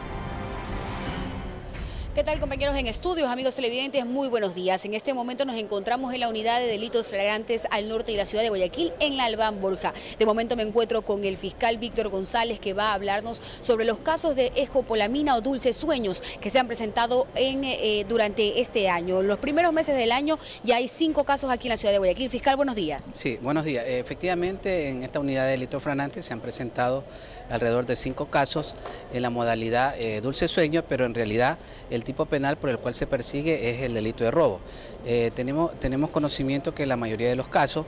¿Qué tal, compañeros en estudios, amigos televidentes? Muy buenos días. En este momento nos encontramos en la unidad de delitos flagrantes al norte de la ciudad de Guayaquil, en la Albán Borja. De momento me encuentro con el fiscal Víctor González, que va a hablarnos sobre los casos de escopolamina o dulces sueños que se han presentado durante este año. Los primeros meses del año ya hay 5 casos aquí en la ciudad de Guayaquil. Fiscal, buenos días. Sí, buenos días. Efectivamente, en esta unidad de delitos flagrantes se han presentado alrededor de 5 casos en la modalidad dulce sueño, pero en realidad el tipo penal por el cual se persigue es el delito de robo. Tenemos conocimiento que en la mayoría de los casos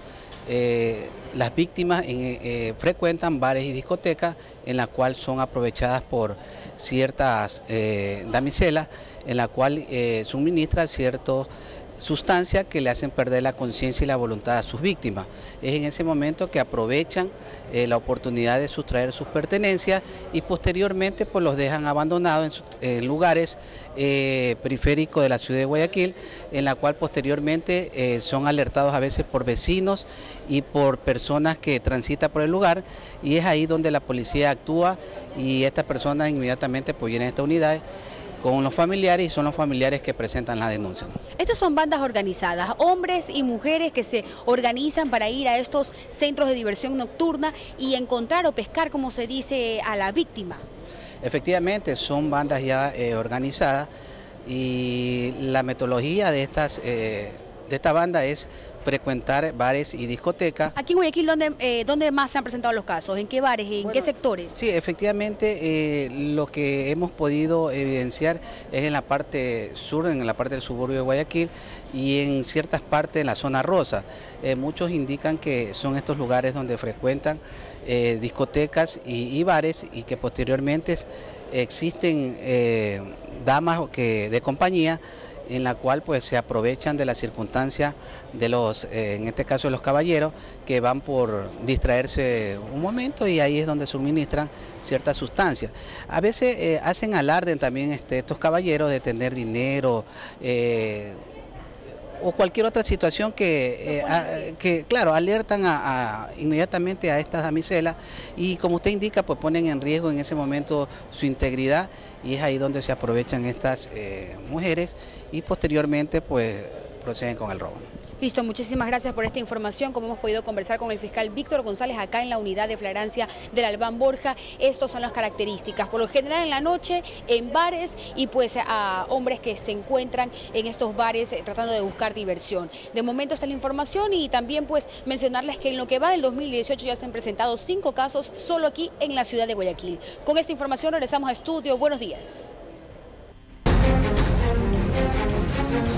las víctimas frecuentan bares y discotecas en la cual son aprovechadas por ciertas damiselas, en la cual suministran ciertas sustancias que le hacen perder la conciencia y la voluntad a sus víctimas. Es en ese momento que aprovechan la oportunidad de sustraer sus pertenencias y posteriormente pues los dejan abandonados en lugares periféricos de la ciudad de Guayaquil, en la cual posteriormente son alertados a veces por vecinos y por personas que transitan por el lugar, y es ahí donde la policía actúa y estas personas inmediatamente pues vienen a esta unidad con los familiares, y son los familiares que presentan la denuncia. Estas son bandas organizadas, hombres y mujeres que se organizan para ir a estos centros de diversión nocturna y encontrar o pescar, como se dice, a la víctima. Efectivamente, son bandas ya organizadas, y la metodología de esta banda es frecuentar bares y discotecas. Aquí en Guayaquil, ¿dónde más se han presentado los casos? ¿En qué bares? ¿En qué sectores? Sí, efectivamente, lo que hemos podido evidenciar es en la parte sur, en la parte del suburbio de Guayaquil, y en ciertas partes en la zona rosa. Muchos indican que son estos lugares donde frecuentan discotecas y bares, y que posteriormente existen damas de compañía, en la cual pues se aprovechan de la circunstancia de los, en este caso de los caballeros, que van por distraerse un momento, y ahí es donde suministran ciertas sustancias. A veces hacen alarde también estos caballeros de tener dinero o cualquier otra situación que claro, alertan inmediatamente a estas damiselas, y como usted indica, pues ponen en riesgo en ese momento su integridad, y es ahí donde se aprovechan estas mujeres, y posteriormente pues proceden con el robo. Listo, muchísimas gracias por esta información. Como hemos podido conversar con el fiscal Víctor González acá en la unidad de flagrancia del Albán Borja, estas son las características. Por lo general en la noche, en bares, y pues a hombres que se encuentran en estos bares tratando de buscar diversión. De momento está la información, y también pues mencionarles que en lo que va del 2018 ya se han presentado 5 casos solo aquí en la ciudad de Guayaquil. Con esta información regresamos a estudio. Buenos días.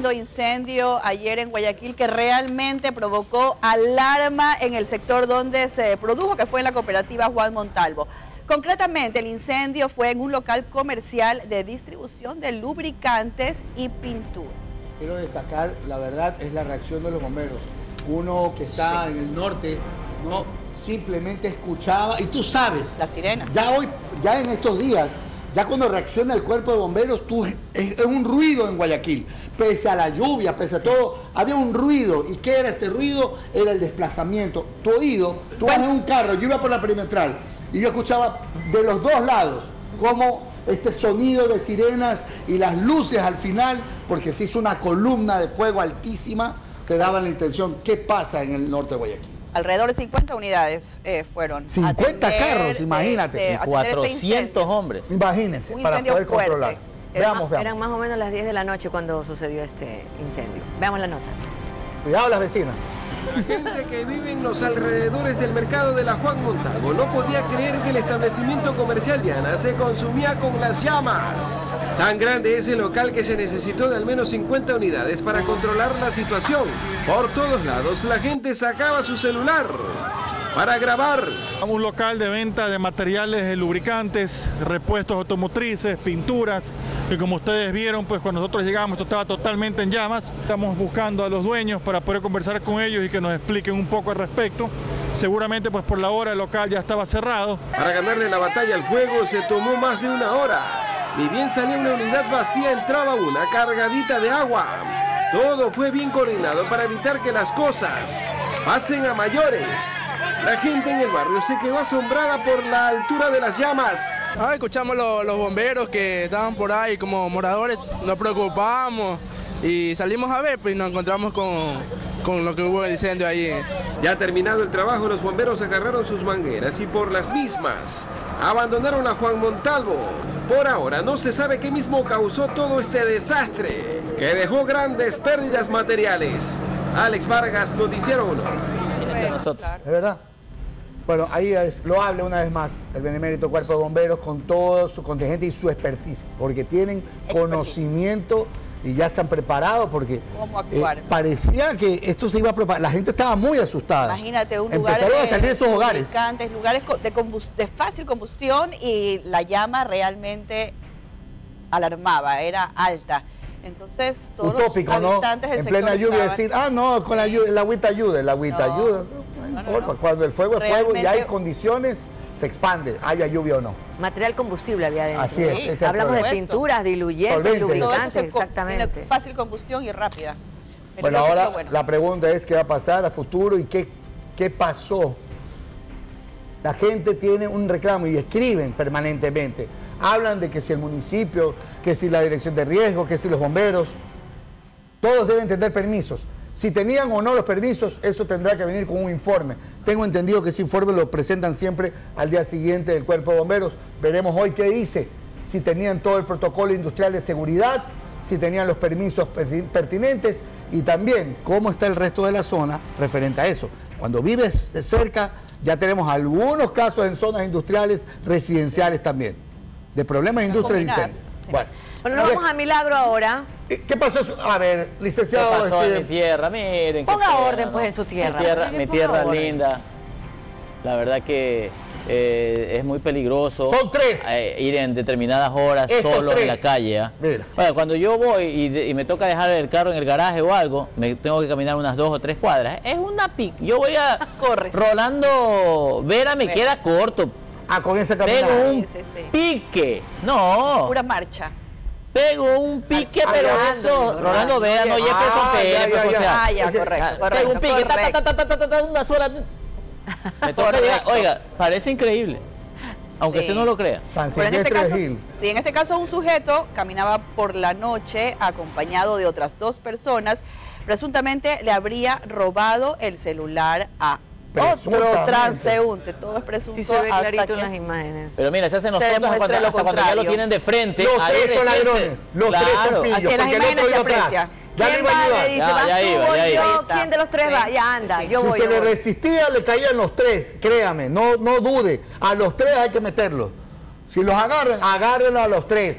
tremendo incendio ayer en Guayaquil que realmente provocó alarma en el sector donde se produjo, que fue en la cooperativa Juan Montalvo. Concretamente, el incendio fue en un local comercial de distribución de lubricantes y pintura. Quiero destacar, la verdad, es la reacción de los bomberos. Uno que está en el norte, no simplemente escuchaba, y tú sabes, las sirenas. Ya en estos días, ya cuando reacciona el cuerpo de bomberos, es un ruido en Guayaquil. Pese a la lluvia, pese a todo, había un ruido. ¿Y qué era este ruido? Era el desplazamiento. Tu oído, tú vas en un carro, yo iba por la perimetral, y yo escuchaba de los dos lados como este sonido de sirenas y las luces al final, porque se hizo una columna de fuego altísima que daba la intención qué pasa en el norte de Guayaquil. Alrededor de 50 unidades fueron. 50 carros, imagínate. Y 400 hombres. Imagínense, un para poder fuerte. controlar. Veamos. Eran más o menos las 10 de la noche cuando sucedió este incendio. Veamos la nota. Cuidado las vecinas. La gente que vive en los alrededores del mercado de la Juan Montalvo no podía creer que el establecimiento comercial Diana se consumía con las llamas. Tan grande es el local que se necesitó de al menos 50 unidades para controlar la situación. Por todos lados la gente sacaba su celular para grabar. Un local de venta de materiales de lubricantes, repuestos automotrices, pinturas, que como ustedes vieron, pues cuando nosotros llegamos esto estaba totalmente en llamas. Estamos buscando a los dueños para poder conversar con ellos y que nos expliquen un poco al respecto. Seguramente pues por la hora el local ya estaba cerrado. Para ganarle la batalla al fuego se tomó más de una hora. Ni bien salía una unidad vacía, entraba una cargadita de agua. Todo fue bien coordinado para evitar que las cosas pasen a mayores. La gente en el barrio se quedó asombrada por la altura de las llamas. Escuchamos los bomberos que estaban por ahí como moradores, nos preocupamos y salimos a ver, pues nos encontramos con lo que hubo el incendio ahí. Ya terminado el trabajo, los bomberos agarraron sus mangueras y por las mismas abandonaron la Juan Montalvo. Por ahora no se sabe qué mismo causó todo este desastre, que dejó grandes pérdidas materiales. Alex Vargas, Noticiero 1. ¿Es verdad? Bueno, ahí lo habla una vez más el benemérito Cuerpo de Bomberos con todo su contingente y su expertise, porque tienen conocimiento y ya se han preparado, porque parecía que esto se iba a preparar. La gente estaba muy asustada. Imagínate, un lugar empezaron a salir de sus hogares. Lugares de fácil combustión y la llama realmente alarmaba, era alta. Entonces todos utópico, los habitantes del sector en plena lluvia decir, no, con el agüita ayuda, ayuda. No. Cuando el fuego es fuego y hay condiciones, se expande, haya lluvia o no. Material combustible había dentro. Así es. Hablamos de pinturas, diluyentes, lubricantes, exactamente. Fácil combustión y rápida. Bueno, ahora la pregunta es qué va a pasar a futuro y qué pasó. La gente tiene un reclamo y escriben permanentemente. Hablan de que si el municipio, que si la dirección de riesgo, que si los bomberos, todos deben tener permisos. Si tenían o no los permisos, eso tendrá que venir con un informe. Tengo entendido que ese informe lo presentan siempre al día siguiente del Cuerpo de Bomberos. Veremos hoy qué dice, si tenían todo el protocolo industrial de seguridad, si tenían los permisos pertinentes y también cómo está el resto de la zona referente a eso. Cuando vives de cerca, ya tenemos algunos casos en zonas industriales, residenciales también, de problemas de industria y incendios. Sí. Bueno, nos vamos a Milagro ahora. ¿Qué pasó? A ver, licenciado. ¿Qué pasó en mi tierra? Miren. Ponga orden pues en su tierra. Mi tierra es linda. La verdad que es muy peligroso. Son 3. Ir en determinadas horas solos en la calle. Bueno, cuando yo voy y me toca dejar el carro en el garaje o algo, me tengo que caminar unas 2 o 3 cuadras. Es una pic. Yo voy a Rolando Vera me queda corto. Con esa caminada. Pego un pique. No. Pura marcha. Pego un pique, pero eso, Rolando Vera, no Jefferson Pérez, correcto. Pego un pique, una sola. Me toca llegar, oiga, parece increíble, aunque usted no lo crea. Pero en este caso un sujeto caminaba por la noche acompañado de otras 2 personas, presuntamente le habría robado el celular a otro transeúnte, todo es presunto. Sí se ve clarito en las imágenes. Pero mira, se hacen los tontos hasta cuando ya lo tienen de frente. Los 3 son ladrones, los 3 son pillos. Así en las imágenes se aprecia. ¿Quién va? Le dice, vas tú o yo, ¿quién de los 3 va? Ya anda, yo voy. Si se le resistía, le caían los 3, créame, no dude. A los 3 hay que meterlos. Si los agarran, agárrenlos a los 3.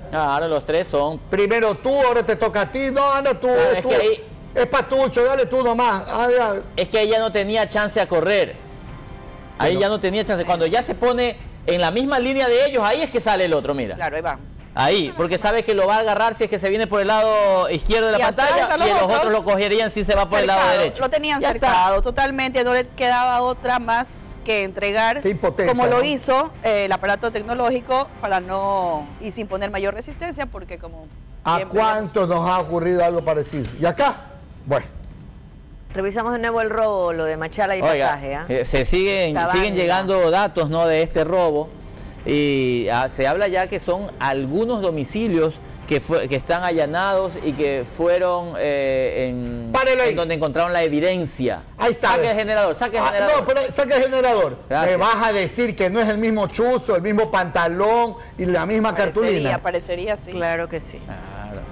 Ahora los tres son... Primero tú, ahora te toca a ti. No, anda tú. Claro, es que ahí... Es patucho, dale tú nomás. Es que ella no tenía chance a correr. Ahí ya no tenía chance. Cuando ya se pone en la misma línea de ellos, ahí es que sale el otro, mira. Claro, ahí va. Ahí, porque sabe que lo va a agarrar si es que se viene por el lado izquierdo de la pantalla y los otros lo cogerían si se va por el lado derecho. Lo tenían cercado totalmente, no le quedaba otra más que entregar, como lo hizo el aparato tecnológico, para no, y sin poner mayor resistencia, porque como... ¿A cuántos nos ha ocurrido algo parecido? ¿Y acá? Bueno. Revisamos de nuevo el robo, lo de Machala y Pasaje. Se siguen llegando datos, ¿no?, de este robo. Y se habla ya que son algunos domicilios que están allanados y que fueron en donde encontraron la evidencia. Ahí está. Saque el generador, saque el generador. No, pero saque el generador. Gracias. Me vas a decir que no es el mismo chuzo, el mismo pantalón y la misma cartulina. Parecería, sí. Claro que sí. Claro.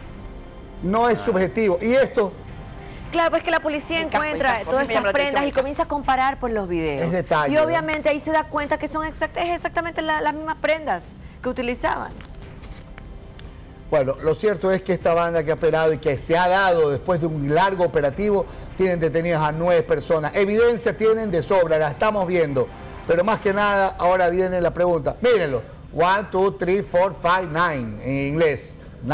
No es subjetivo. ¿Y esto? Claro, pues que la policía encuentra todas estas prendas y comienza a comparar por los videos. Es detalle. Y obviamente ahí se da cuenta que son exactamente las mismas prendas que utilizaban. Bueno, lo cierto es que esta banda que ha operado y que se ha dado después de un largo operativo, tienen detenidas a 9 personas. Evidencia tienen de sobra, la estamos viendo. Pero más que nada, ahora viene la pregunta. Mírenlo. 1, 2, 3, 4, 5, 9 en inglés.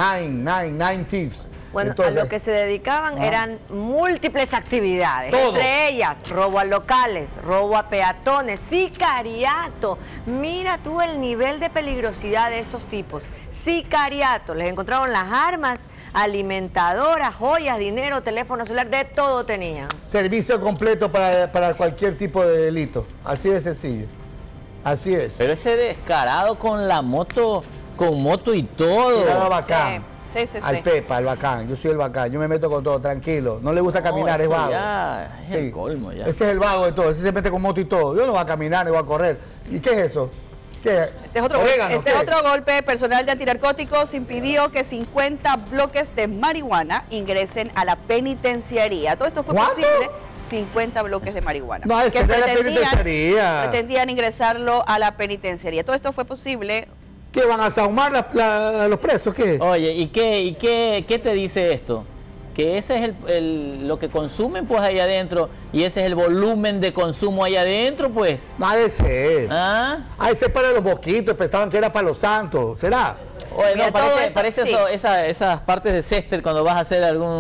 9 thieves. Bueno, entonces, a lo que se dedicaban eran múltiples actividades, todo. Entre ellas robo a locales, robo a peatones, sicariato. Mira tú el nivel de peligrosidad de estos tipos. Sicariato, les encontraron las armas, alimentadoras, joyas, dinero, teléfono celular, de todo tenían. Servicio completo para cualquier tipo de delito, así de sencillo. Así es. Pero ese descarado con la moto, con moto y todo. Era bacán. Sí. Al Pepa, el bacán, yo soy el bacán, yo me meto con todo, tranquilo, no le gusta caminar, es vago. Ya, es el colmo ya. Ese es el vago de todo, ese se mete con moto y todo, yo no voy a caminar ni voy a correr. ¿Y qué es eso? ¿Qué? Este es otro golpe. Personal de antinarcóticos impidió que 50 bloques de marihuana ingresen a la penitenciaría. Todo esto fue posible. 50 bloques de marihuana. No, ese era la penitenciaría. Pretendían ingresarlo a la penitenciaría. Todo esto fue posible. ¿Qué van a sahumar a los presos? ¿Qué? Oye, ¿y qué te dice esto? Que ese es lo que consumen pues ahí adentro y ese es el volumen de consumo ahí adentro, pues. No ha de ser. ¿Ah? Ese es para los boquitos, pensaban que era para los santos. ¿Será? Oye, no, parece esas partes de césped cuando vas a hacer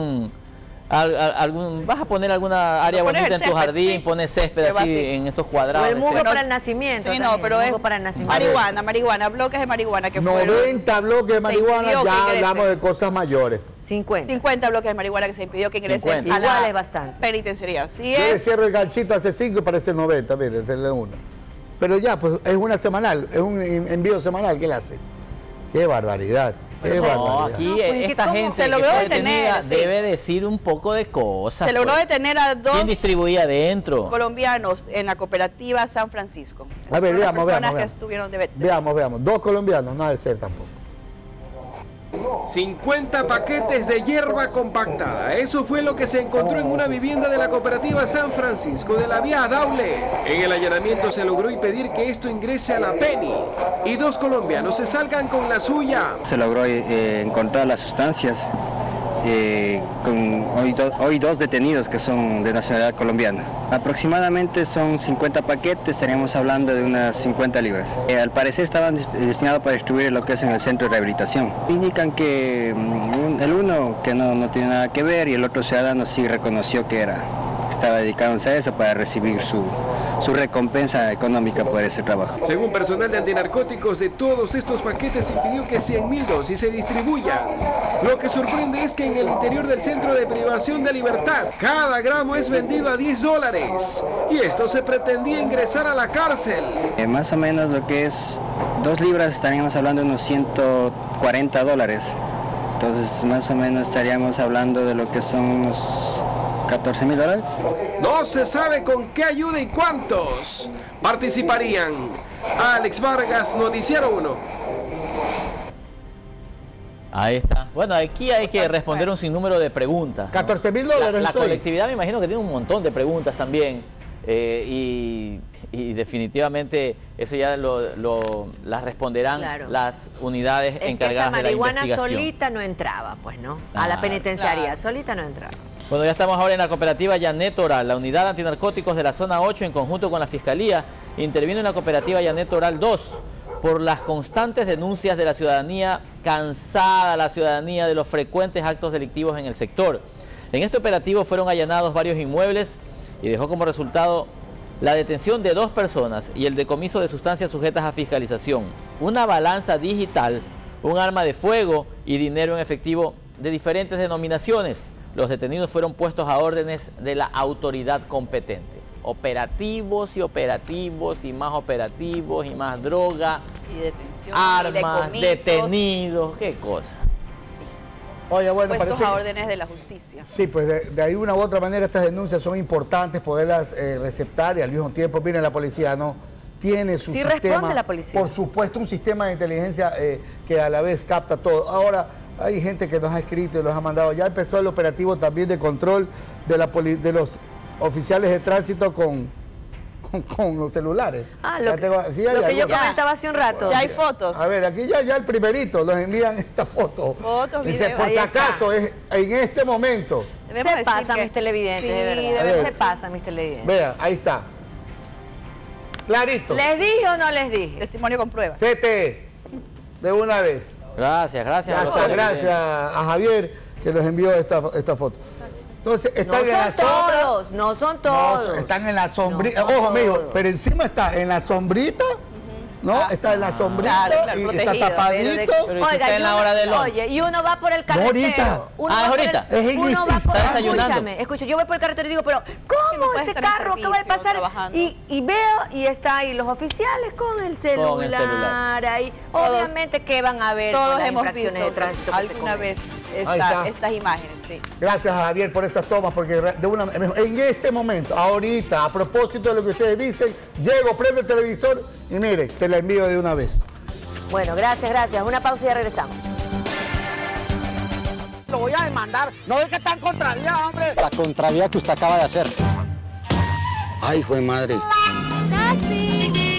vas a poner alguna área bonita en tu jardín, pones césped así en estos cuadrados. O el musgo para el nacimiento. Sí, no, pero es para el nacimiento. Marihuana, bloques de marihuana que 90 bloques de marihuana, ya hablamos de cosas mayores. 50 bloques de marihuana que se impidió que ingresen a la penitenciaría. Yo le cierro el ganchito hace 5 y parece 90, mire, denle uno. Pero ya, pues es una semanal, es un envío semanal que le hace. ¡Qué barbaridad! No, aquí esta gente se logró detener, debe decir un poco de cosas. Se logró detener a 2 ¿Quién distribuía adentro? colombianos en la cooperativa San Francisco. A ver, veamos. Veamos. 2 colombianos, no ha de ser tampoco. 50 paquetes de hierba compactada. Eso fue lo que se encontró en una vivienda de la cooperativa San Francisco de la vía Daule. En el allanamiento se logró impedir que esto ingrese a la Penny y 2 colombianos se salgan con la suya. Se logró encontrar las sustancias con hoy 2 detenidos que son de nacionalidad colombiana. Aproximadamente son 50 paquetes, estaríamos hablando de unas 50 libras. Al parecer estaban destinados para distribuir lo que es en el centro de rehabilitación. Indican que el uno que no tiene nada que ver y el otro ciudadano sí reconoció que estaba dedicándose a eso para recibir su recompensa económica por ese trabajo. Según personal de antinarcóticos, de todos estos paquetes impidió que 100.000 dosis se distribuyan. Lo que sorprende es que en el interior del centro de privación de libertad, cada gramo es vendido a $10. Y esto se pretendía ingresar a la cárcel. Más o menos lo que es 2 libras estaríamos hablando de unos $140. Entonces más o menos estaríamos hablando de lo que son unos $14.000. No se sabe con qué ayuda y cuántos participarían. Alex Vargas, Noticiero 1. Ahí está. Bueno, aquí hay que responder un sinnúmero de preguntas. $14.000. La colectividad me imagino que tiene un montón de preguntas también. y definitivamente eso ya las responderán las unidades encargadas de la investigación. Esa marihuana solita no entraba, pues, ¿no? A la penitenciaría, solita no entraba. Bueno, ya estamos ahora en la cooperativa Llanet Oral. La unidad antinarcóticos de la zona 8, en conjunto con la Fiscalía, intervino en la cooperativa Llanet Oral 2 por las constantes denuncias de la ciudadanía, cansada la ciudadanía de los frecuentes actos delictivos en el sector. En este operativo fueron allanados varios inmuebles y dejó como resultado la detención de 2 personas y el decomiso de sustancias sujetas a fiscalización, una balanza digital, un arma de fuego y dinero en efectivo de diferentes denominaciones. Los detenidos fueron puestos a órdenes de la autoridad competente. Operativos y operativos y más droga, y detención, armas, y detenidos, qué cosa. Oye, bueno, puestos a órdenes de la justicia. Sí, pues de alguna u otra manera estas denuncias son importantes poderlas receptar y al mismo tiempo, miren, la policía no tiene su sistema. Sí responde la policía. Por supuesto, un sistema de inteligencia que a la vez capta todo. Ahora, hay gente que nos ha escrito y nos ha mandado, ya empezó el operativo también de control de los oficiales de tránsito con los celulares. Lo que yo comentaba hace un rato. Ya hay fotos. A ver, aquí ya el primerito, nos envían esta foto. Fotos, dice, videos. por si acaso, es en este momento. Se pasan mis televidentes, sí, de verdad. Se pasan mis televidentes. Vean, ahí está. Clarito. ¿Les dije o no les dije? Testimonio con pruebas. CTE, de una vez. Gracias. Gracias a Javier que nos envió esta foto. Entonces, están en la sombra. No son todos. No, están en la sombrita. Ojo, amigo, pero encima está en la sombrita, ¿no? Está en la sombrita y está tapadito. Pero está en la hora del lunch. Oye, y uno va por el carretero. Es ahorita. Uno va por está desayunando. Escucha, yo voy por el carretero y digo, pero ¿cómo este carro acaba de pasar? Y veo, y está ahí los oficiales con el celular ahí. Obviamente que van a ver todos las hemos infracciones visto de tránsito alguna vez estas imágenes, sí. Gracias, Javier, por estas tomas, porque en este momento, ahorita, a propósito de lo que ustedes dicen, llego, prendo el televisor y mire, te la envío de una vez. Bueno, gracias. Una pausa y ya regresamos. Lo voy a demandar. No es que está en contravía, hombre. La contravía que usted acaba de hacer. Ay, hijo de madre. ¡Taxi!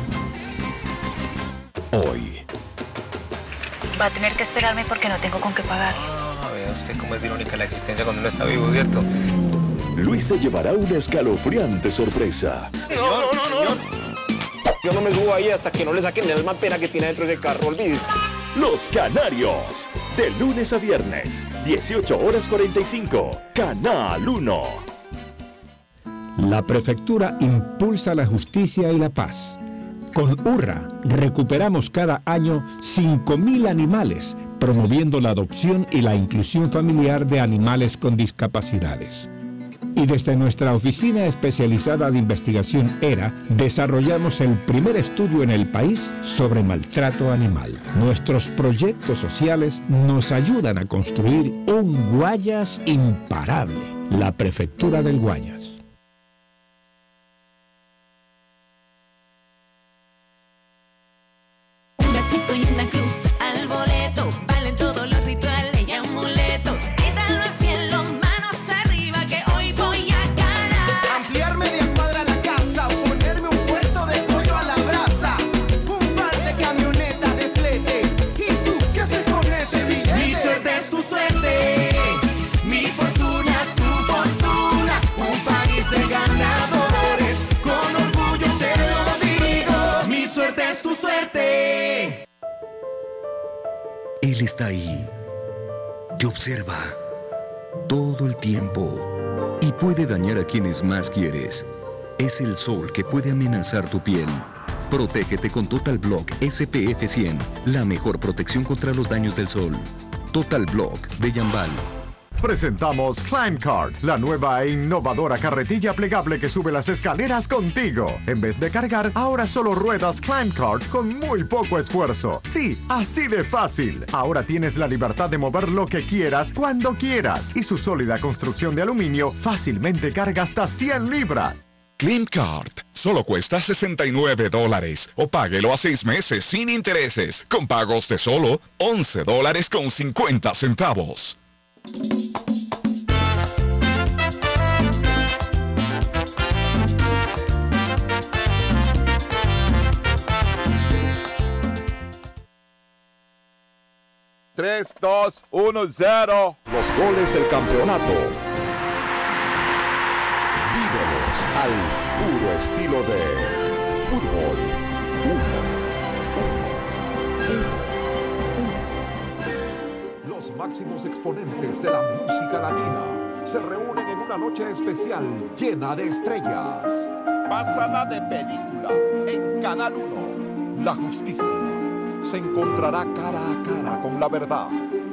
Hoy. Va a tener que esperarme porque no tengo con qué pagar. Vea usted cómo es irónica la existencia cuando uno está vivo, ¿cierto? Luis se llevará una escalofriante sorpresa. Señor. Yo no me subo ahí hasta que no le saquen el alma pena que tiene dentro ese carro, olvídese. Los Canarios. De lunes a viernes, 18:45. Canal 1. La Prefectura impulsa la justicia y la paz. Con URRA recuperamos cada año 5.000 animales, promoviendo la adopción y la inclusión familiar de animales con discapacidades. Y desde nuestra oficina especializada de investigación ERA, desarrollamos el primer estudio en el país sobre maltrato animal. Nuestros proyectos sociales nos ayudan a construir un Guayas imparable, la Prefectura del Guayas. Y una cruz al boleto, valen todos los rituales y amuletos. Quítalo al cielo, manos arriba, que hoy voy a ganar. Ampliar media cuadra la casa, ponerme un puesto de pollo a la brasa, un par de camionetas de flete. ¿Y tú qué haces con ese billete? Mi suerte es tu suerte, mi fortuna tu fortuna. Un país de ganadores, con orgullo te lo digo. Mi suerte es tu suerte. Él está ahí, te observa todo el tiempo y puede dañar a quienes más quieres. Es el sol que puede amenazar tu piel. Protégete con Total Block SPF 100, la mejor protección contra los daños del sol. Total Block de Jambal. Presentamos Climb Cart, la nueva e innovadora carretilla plegable que sube las escaleras contigo. En vez de cargar, ahora solo ruedas Climb Cart con muy poco esfuerzo. Sí, así de fácil. Ahora tienes la libertad de mover lo que quieras, cuando quieras. Y su sólida construcción de aluminio fácilmente carga hasta 100 libras. Climb Cart solo cuesta $69 o páguelo a 6 meses sin intereses con pagos de solo $11.50. 3, 2, 1, 0. Los goles del campeonato. Vívelos al puro estilo de fútbol 1. Los máximos exponentes de la música latina se reúnen en una noche especial llena de estrellas. Pásala de película en Canal 1. La justicia se encontrará cara a cara con la verdad.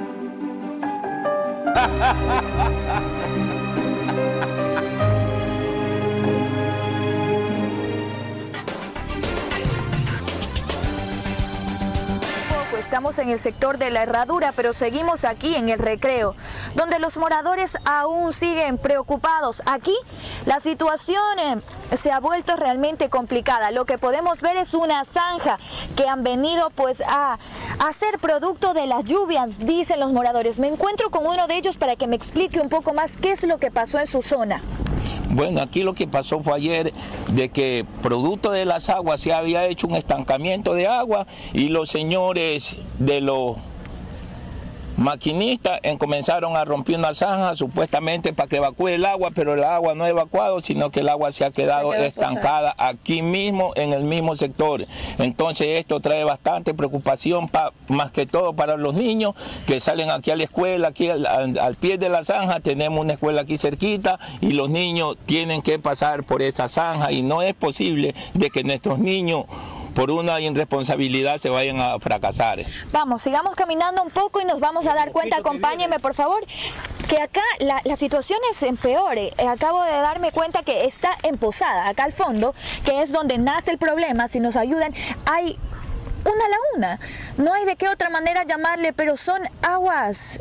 Estamos en el sector de la Herradura, pero seguimos aquí en el Recreo, donde los moradores aún siguen preocupados. Aquí la situación se ha vuelto realmente complicada. Lo que podemos ver es una zanja que han venido pues a ser producto de las lluvias, dicen los moradores. Me encuentro con uno de ellos para que me explique un poco más qué es lo que pasó en su zona. Bueno, aquí lo que pasó fue ayer de que producto de las aguas se había hecho un estancamiento de agua y los señores de los maquinistas comenzaron a romper una zanja supuestamente para que evacúe el agua, pero el agua no ha evacuado, sino que el agua se ha quedado estancada aquí mismo en el mismo sector. Entonces esto trae bastante preocupación, más que todo para los niños que salen aquí a la escuela, aquí al pie de la zanja. Tenemos una escuela aquí cerquita y los niños tienen que pasar por esa zanja y no es posible de que nuestros niños por una irresponsabilidad se vayan a fracasar. Vamos, sigamos caminando un poco y nos vamos a dar cuenta, acompáñenme por favor, que acá la situación es peor. Acabo de darme cuenta que está en Posada, acá al fondo, que es donde nace el problema. Si nos ayudan, hay una laguna, no hay de qué otra manera llamarle, pero son aguas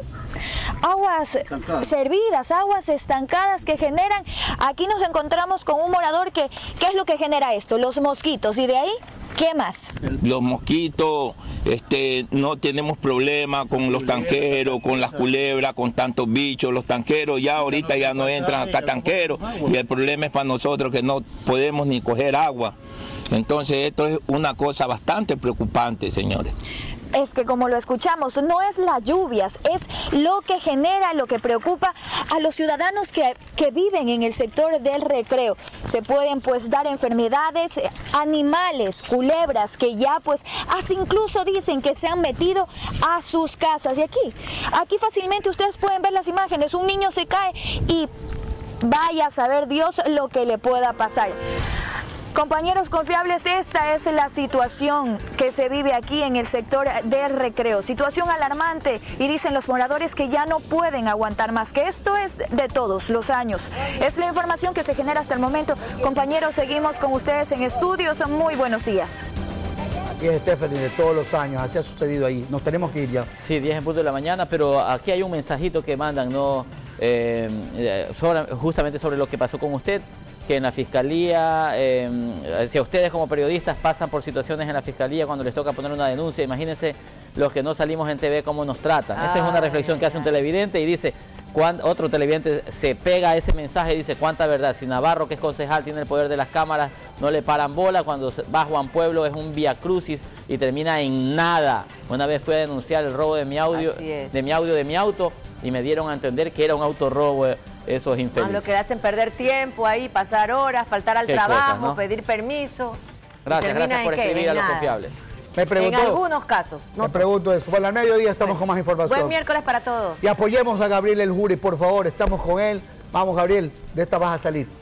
servidas, aguas estancadas que generan. Aquí nos encontramos con un morador que, ¿qué es lo que genera esto? Los mosquitos, y de ahí, ¿qué más? Los mosquitos, no tenemos problema con los tanqueros, con las culebras, con tantos bichos. Los tanqueros ya ahorita ya no entran acá tanqueros y el problema es para nosotros que no podemos ni coger agua. Entonces esto es una cosa bastante preocupante, señores. Es que como lo escuchamos, no es las lluvias, es lo que genera, lo que preocupa a los ciudadanos que viven en el sector del Recreo. Se pueden pues dar enfermedades, animales, culebras que ya pues hasta incluso dicen que se han metido a sus casas. Y aquí fácilmente ustedes pueden ver las imágenes, un niño se cae y vaya a saber Dios lo que le pueda pasar. Compañeros confiables, esta es la situación que se vive aquí en el sector del Recreo. Situación alarmante y dicen los moradores que ya no pueden aguantar más, que esto es de todos los años. Es la información que se genera hasta el momento. Compañeros, seguimos con ustedes en estudios. Muy buenos días. Aquí es Stephanie, de todos los años, así ha sucedido ahí. Nos tenemos que ir ya. Sí, 10 en punto de la mañana, pero aquí hay un mensajito que mandan, ¿no? Justamente sobre lo que pasó con usted, que en la fiscalía, si a ustedes como periodistas pasan por situaciones en la fiscalía cuando les toca poner una denuncia, imagínense los que no salimos en TV cómo nos tratan. Esa es una reflexión que hace un televidente y dice, otro televidente se pega a ese mensaje y dice, cuánta verdad, si Navarro, que es concejal, tiene el poder de las cámaras, no le paran bola, cuando va Juan Pueblo es un vía crucis y termina en nada. Una vez fui a denunciar el robo de mi audio, de mi auto, y me dieron a entender que era un autorrobo. Esos infelices. Lo que le hacen perder tiempo ahí, pasar horas, faltar al trabajo, cosas, ¿no? Pedir permiso. Gracias por escribir a los confiables. En algunos casos. Me pregunto eso. Bueno, al mediodía estamos con más información. Buen miércoles para todos. Y apoyemos a Gabriel El Juri, por favor. Estamos con él. Vamos, Gabriel, de esta vas a salir.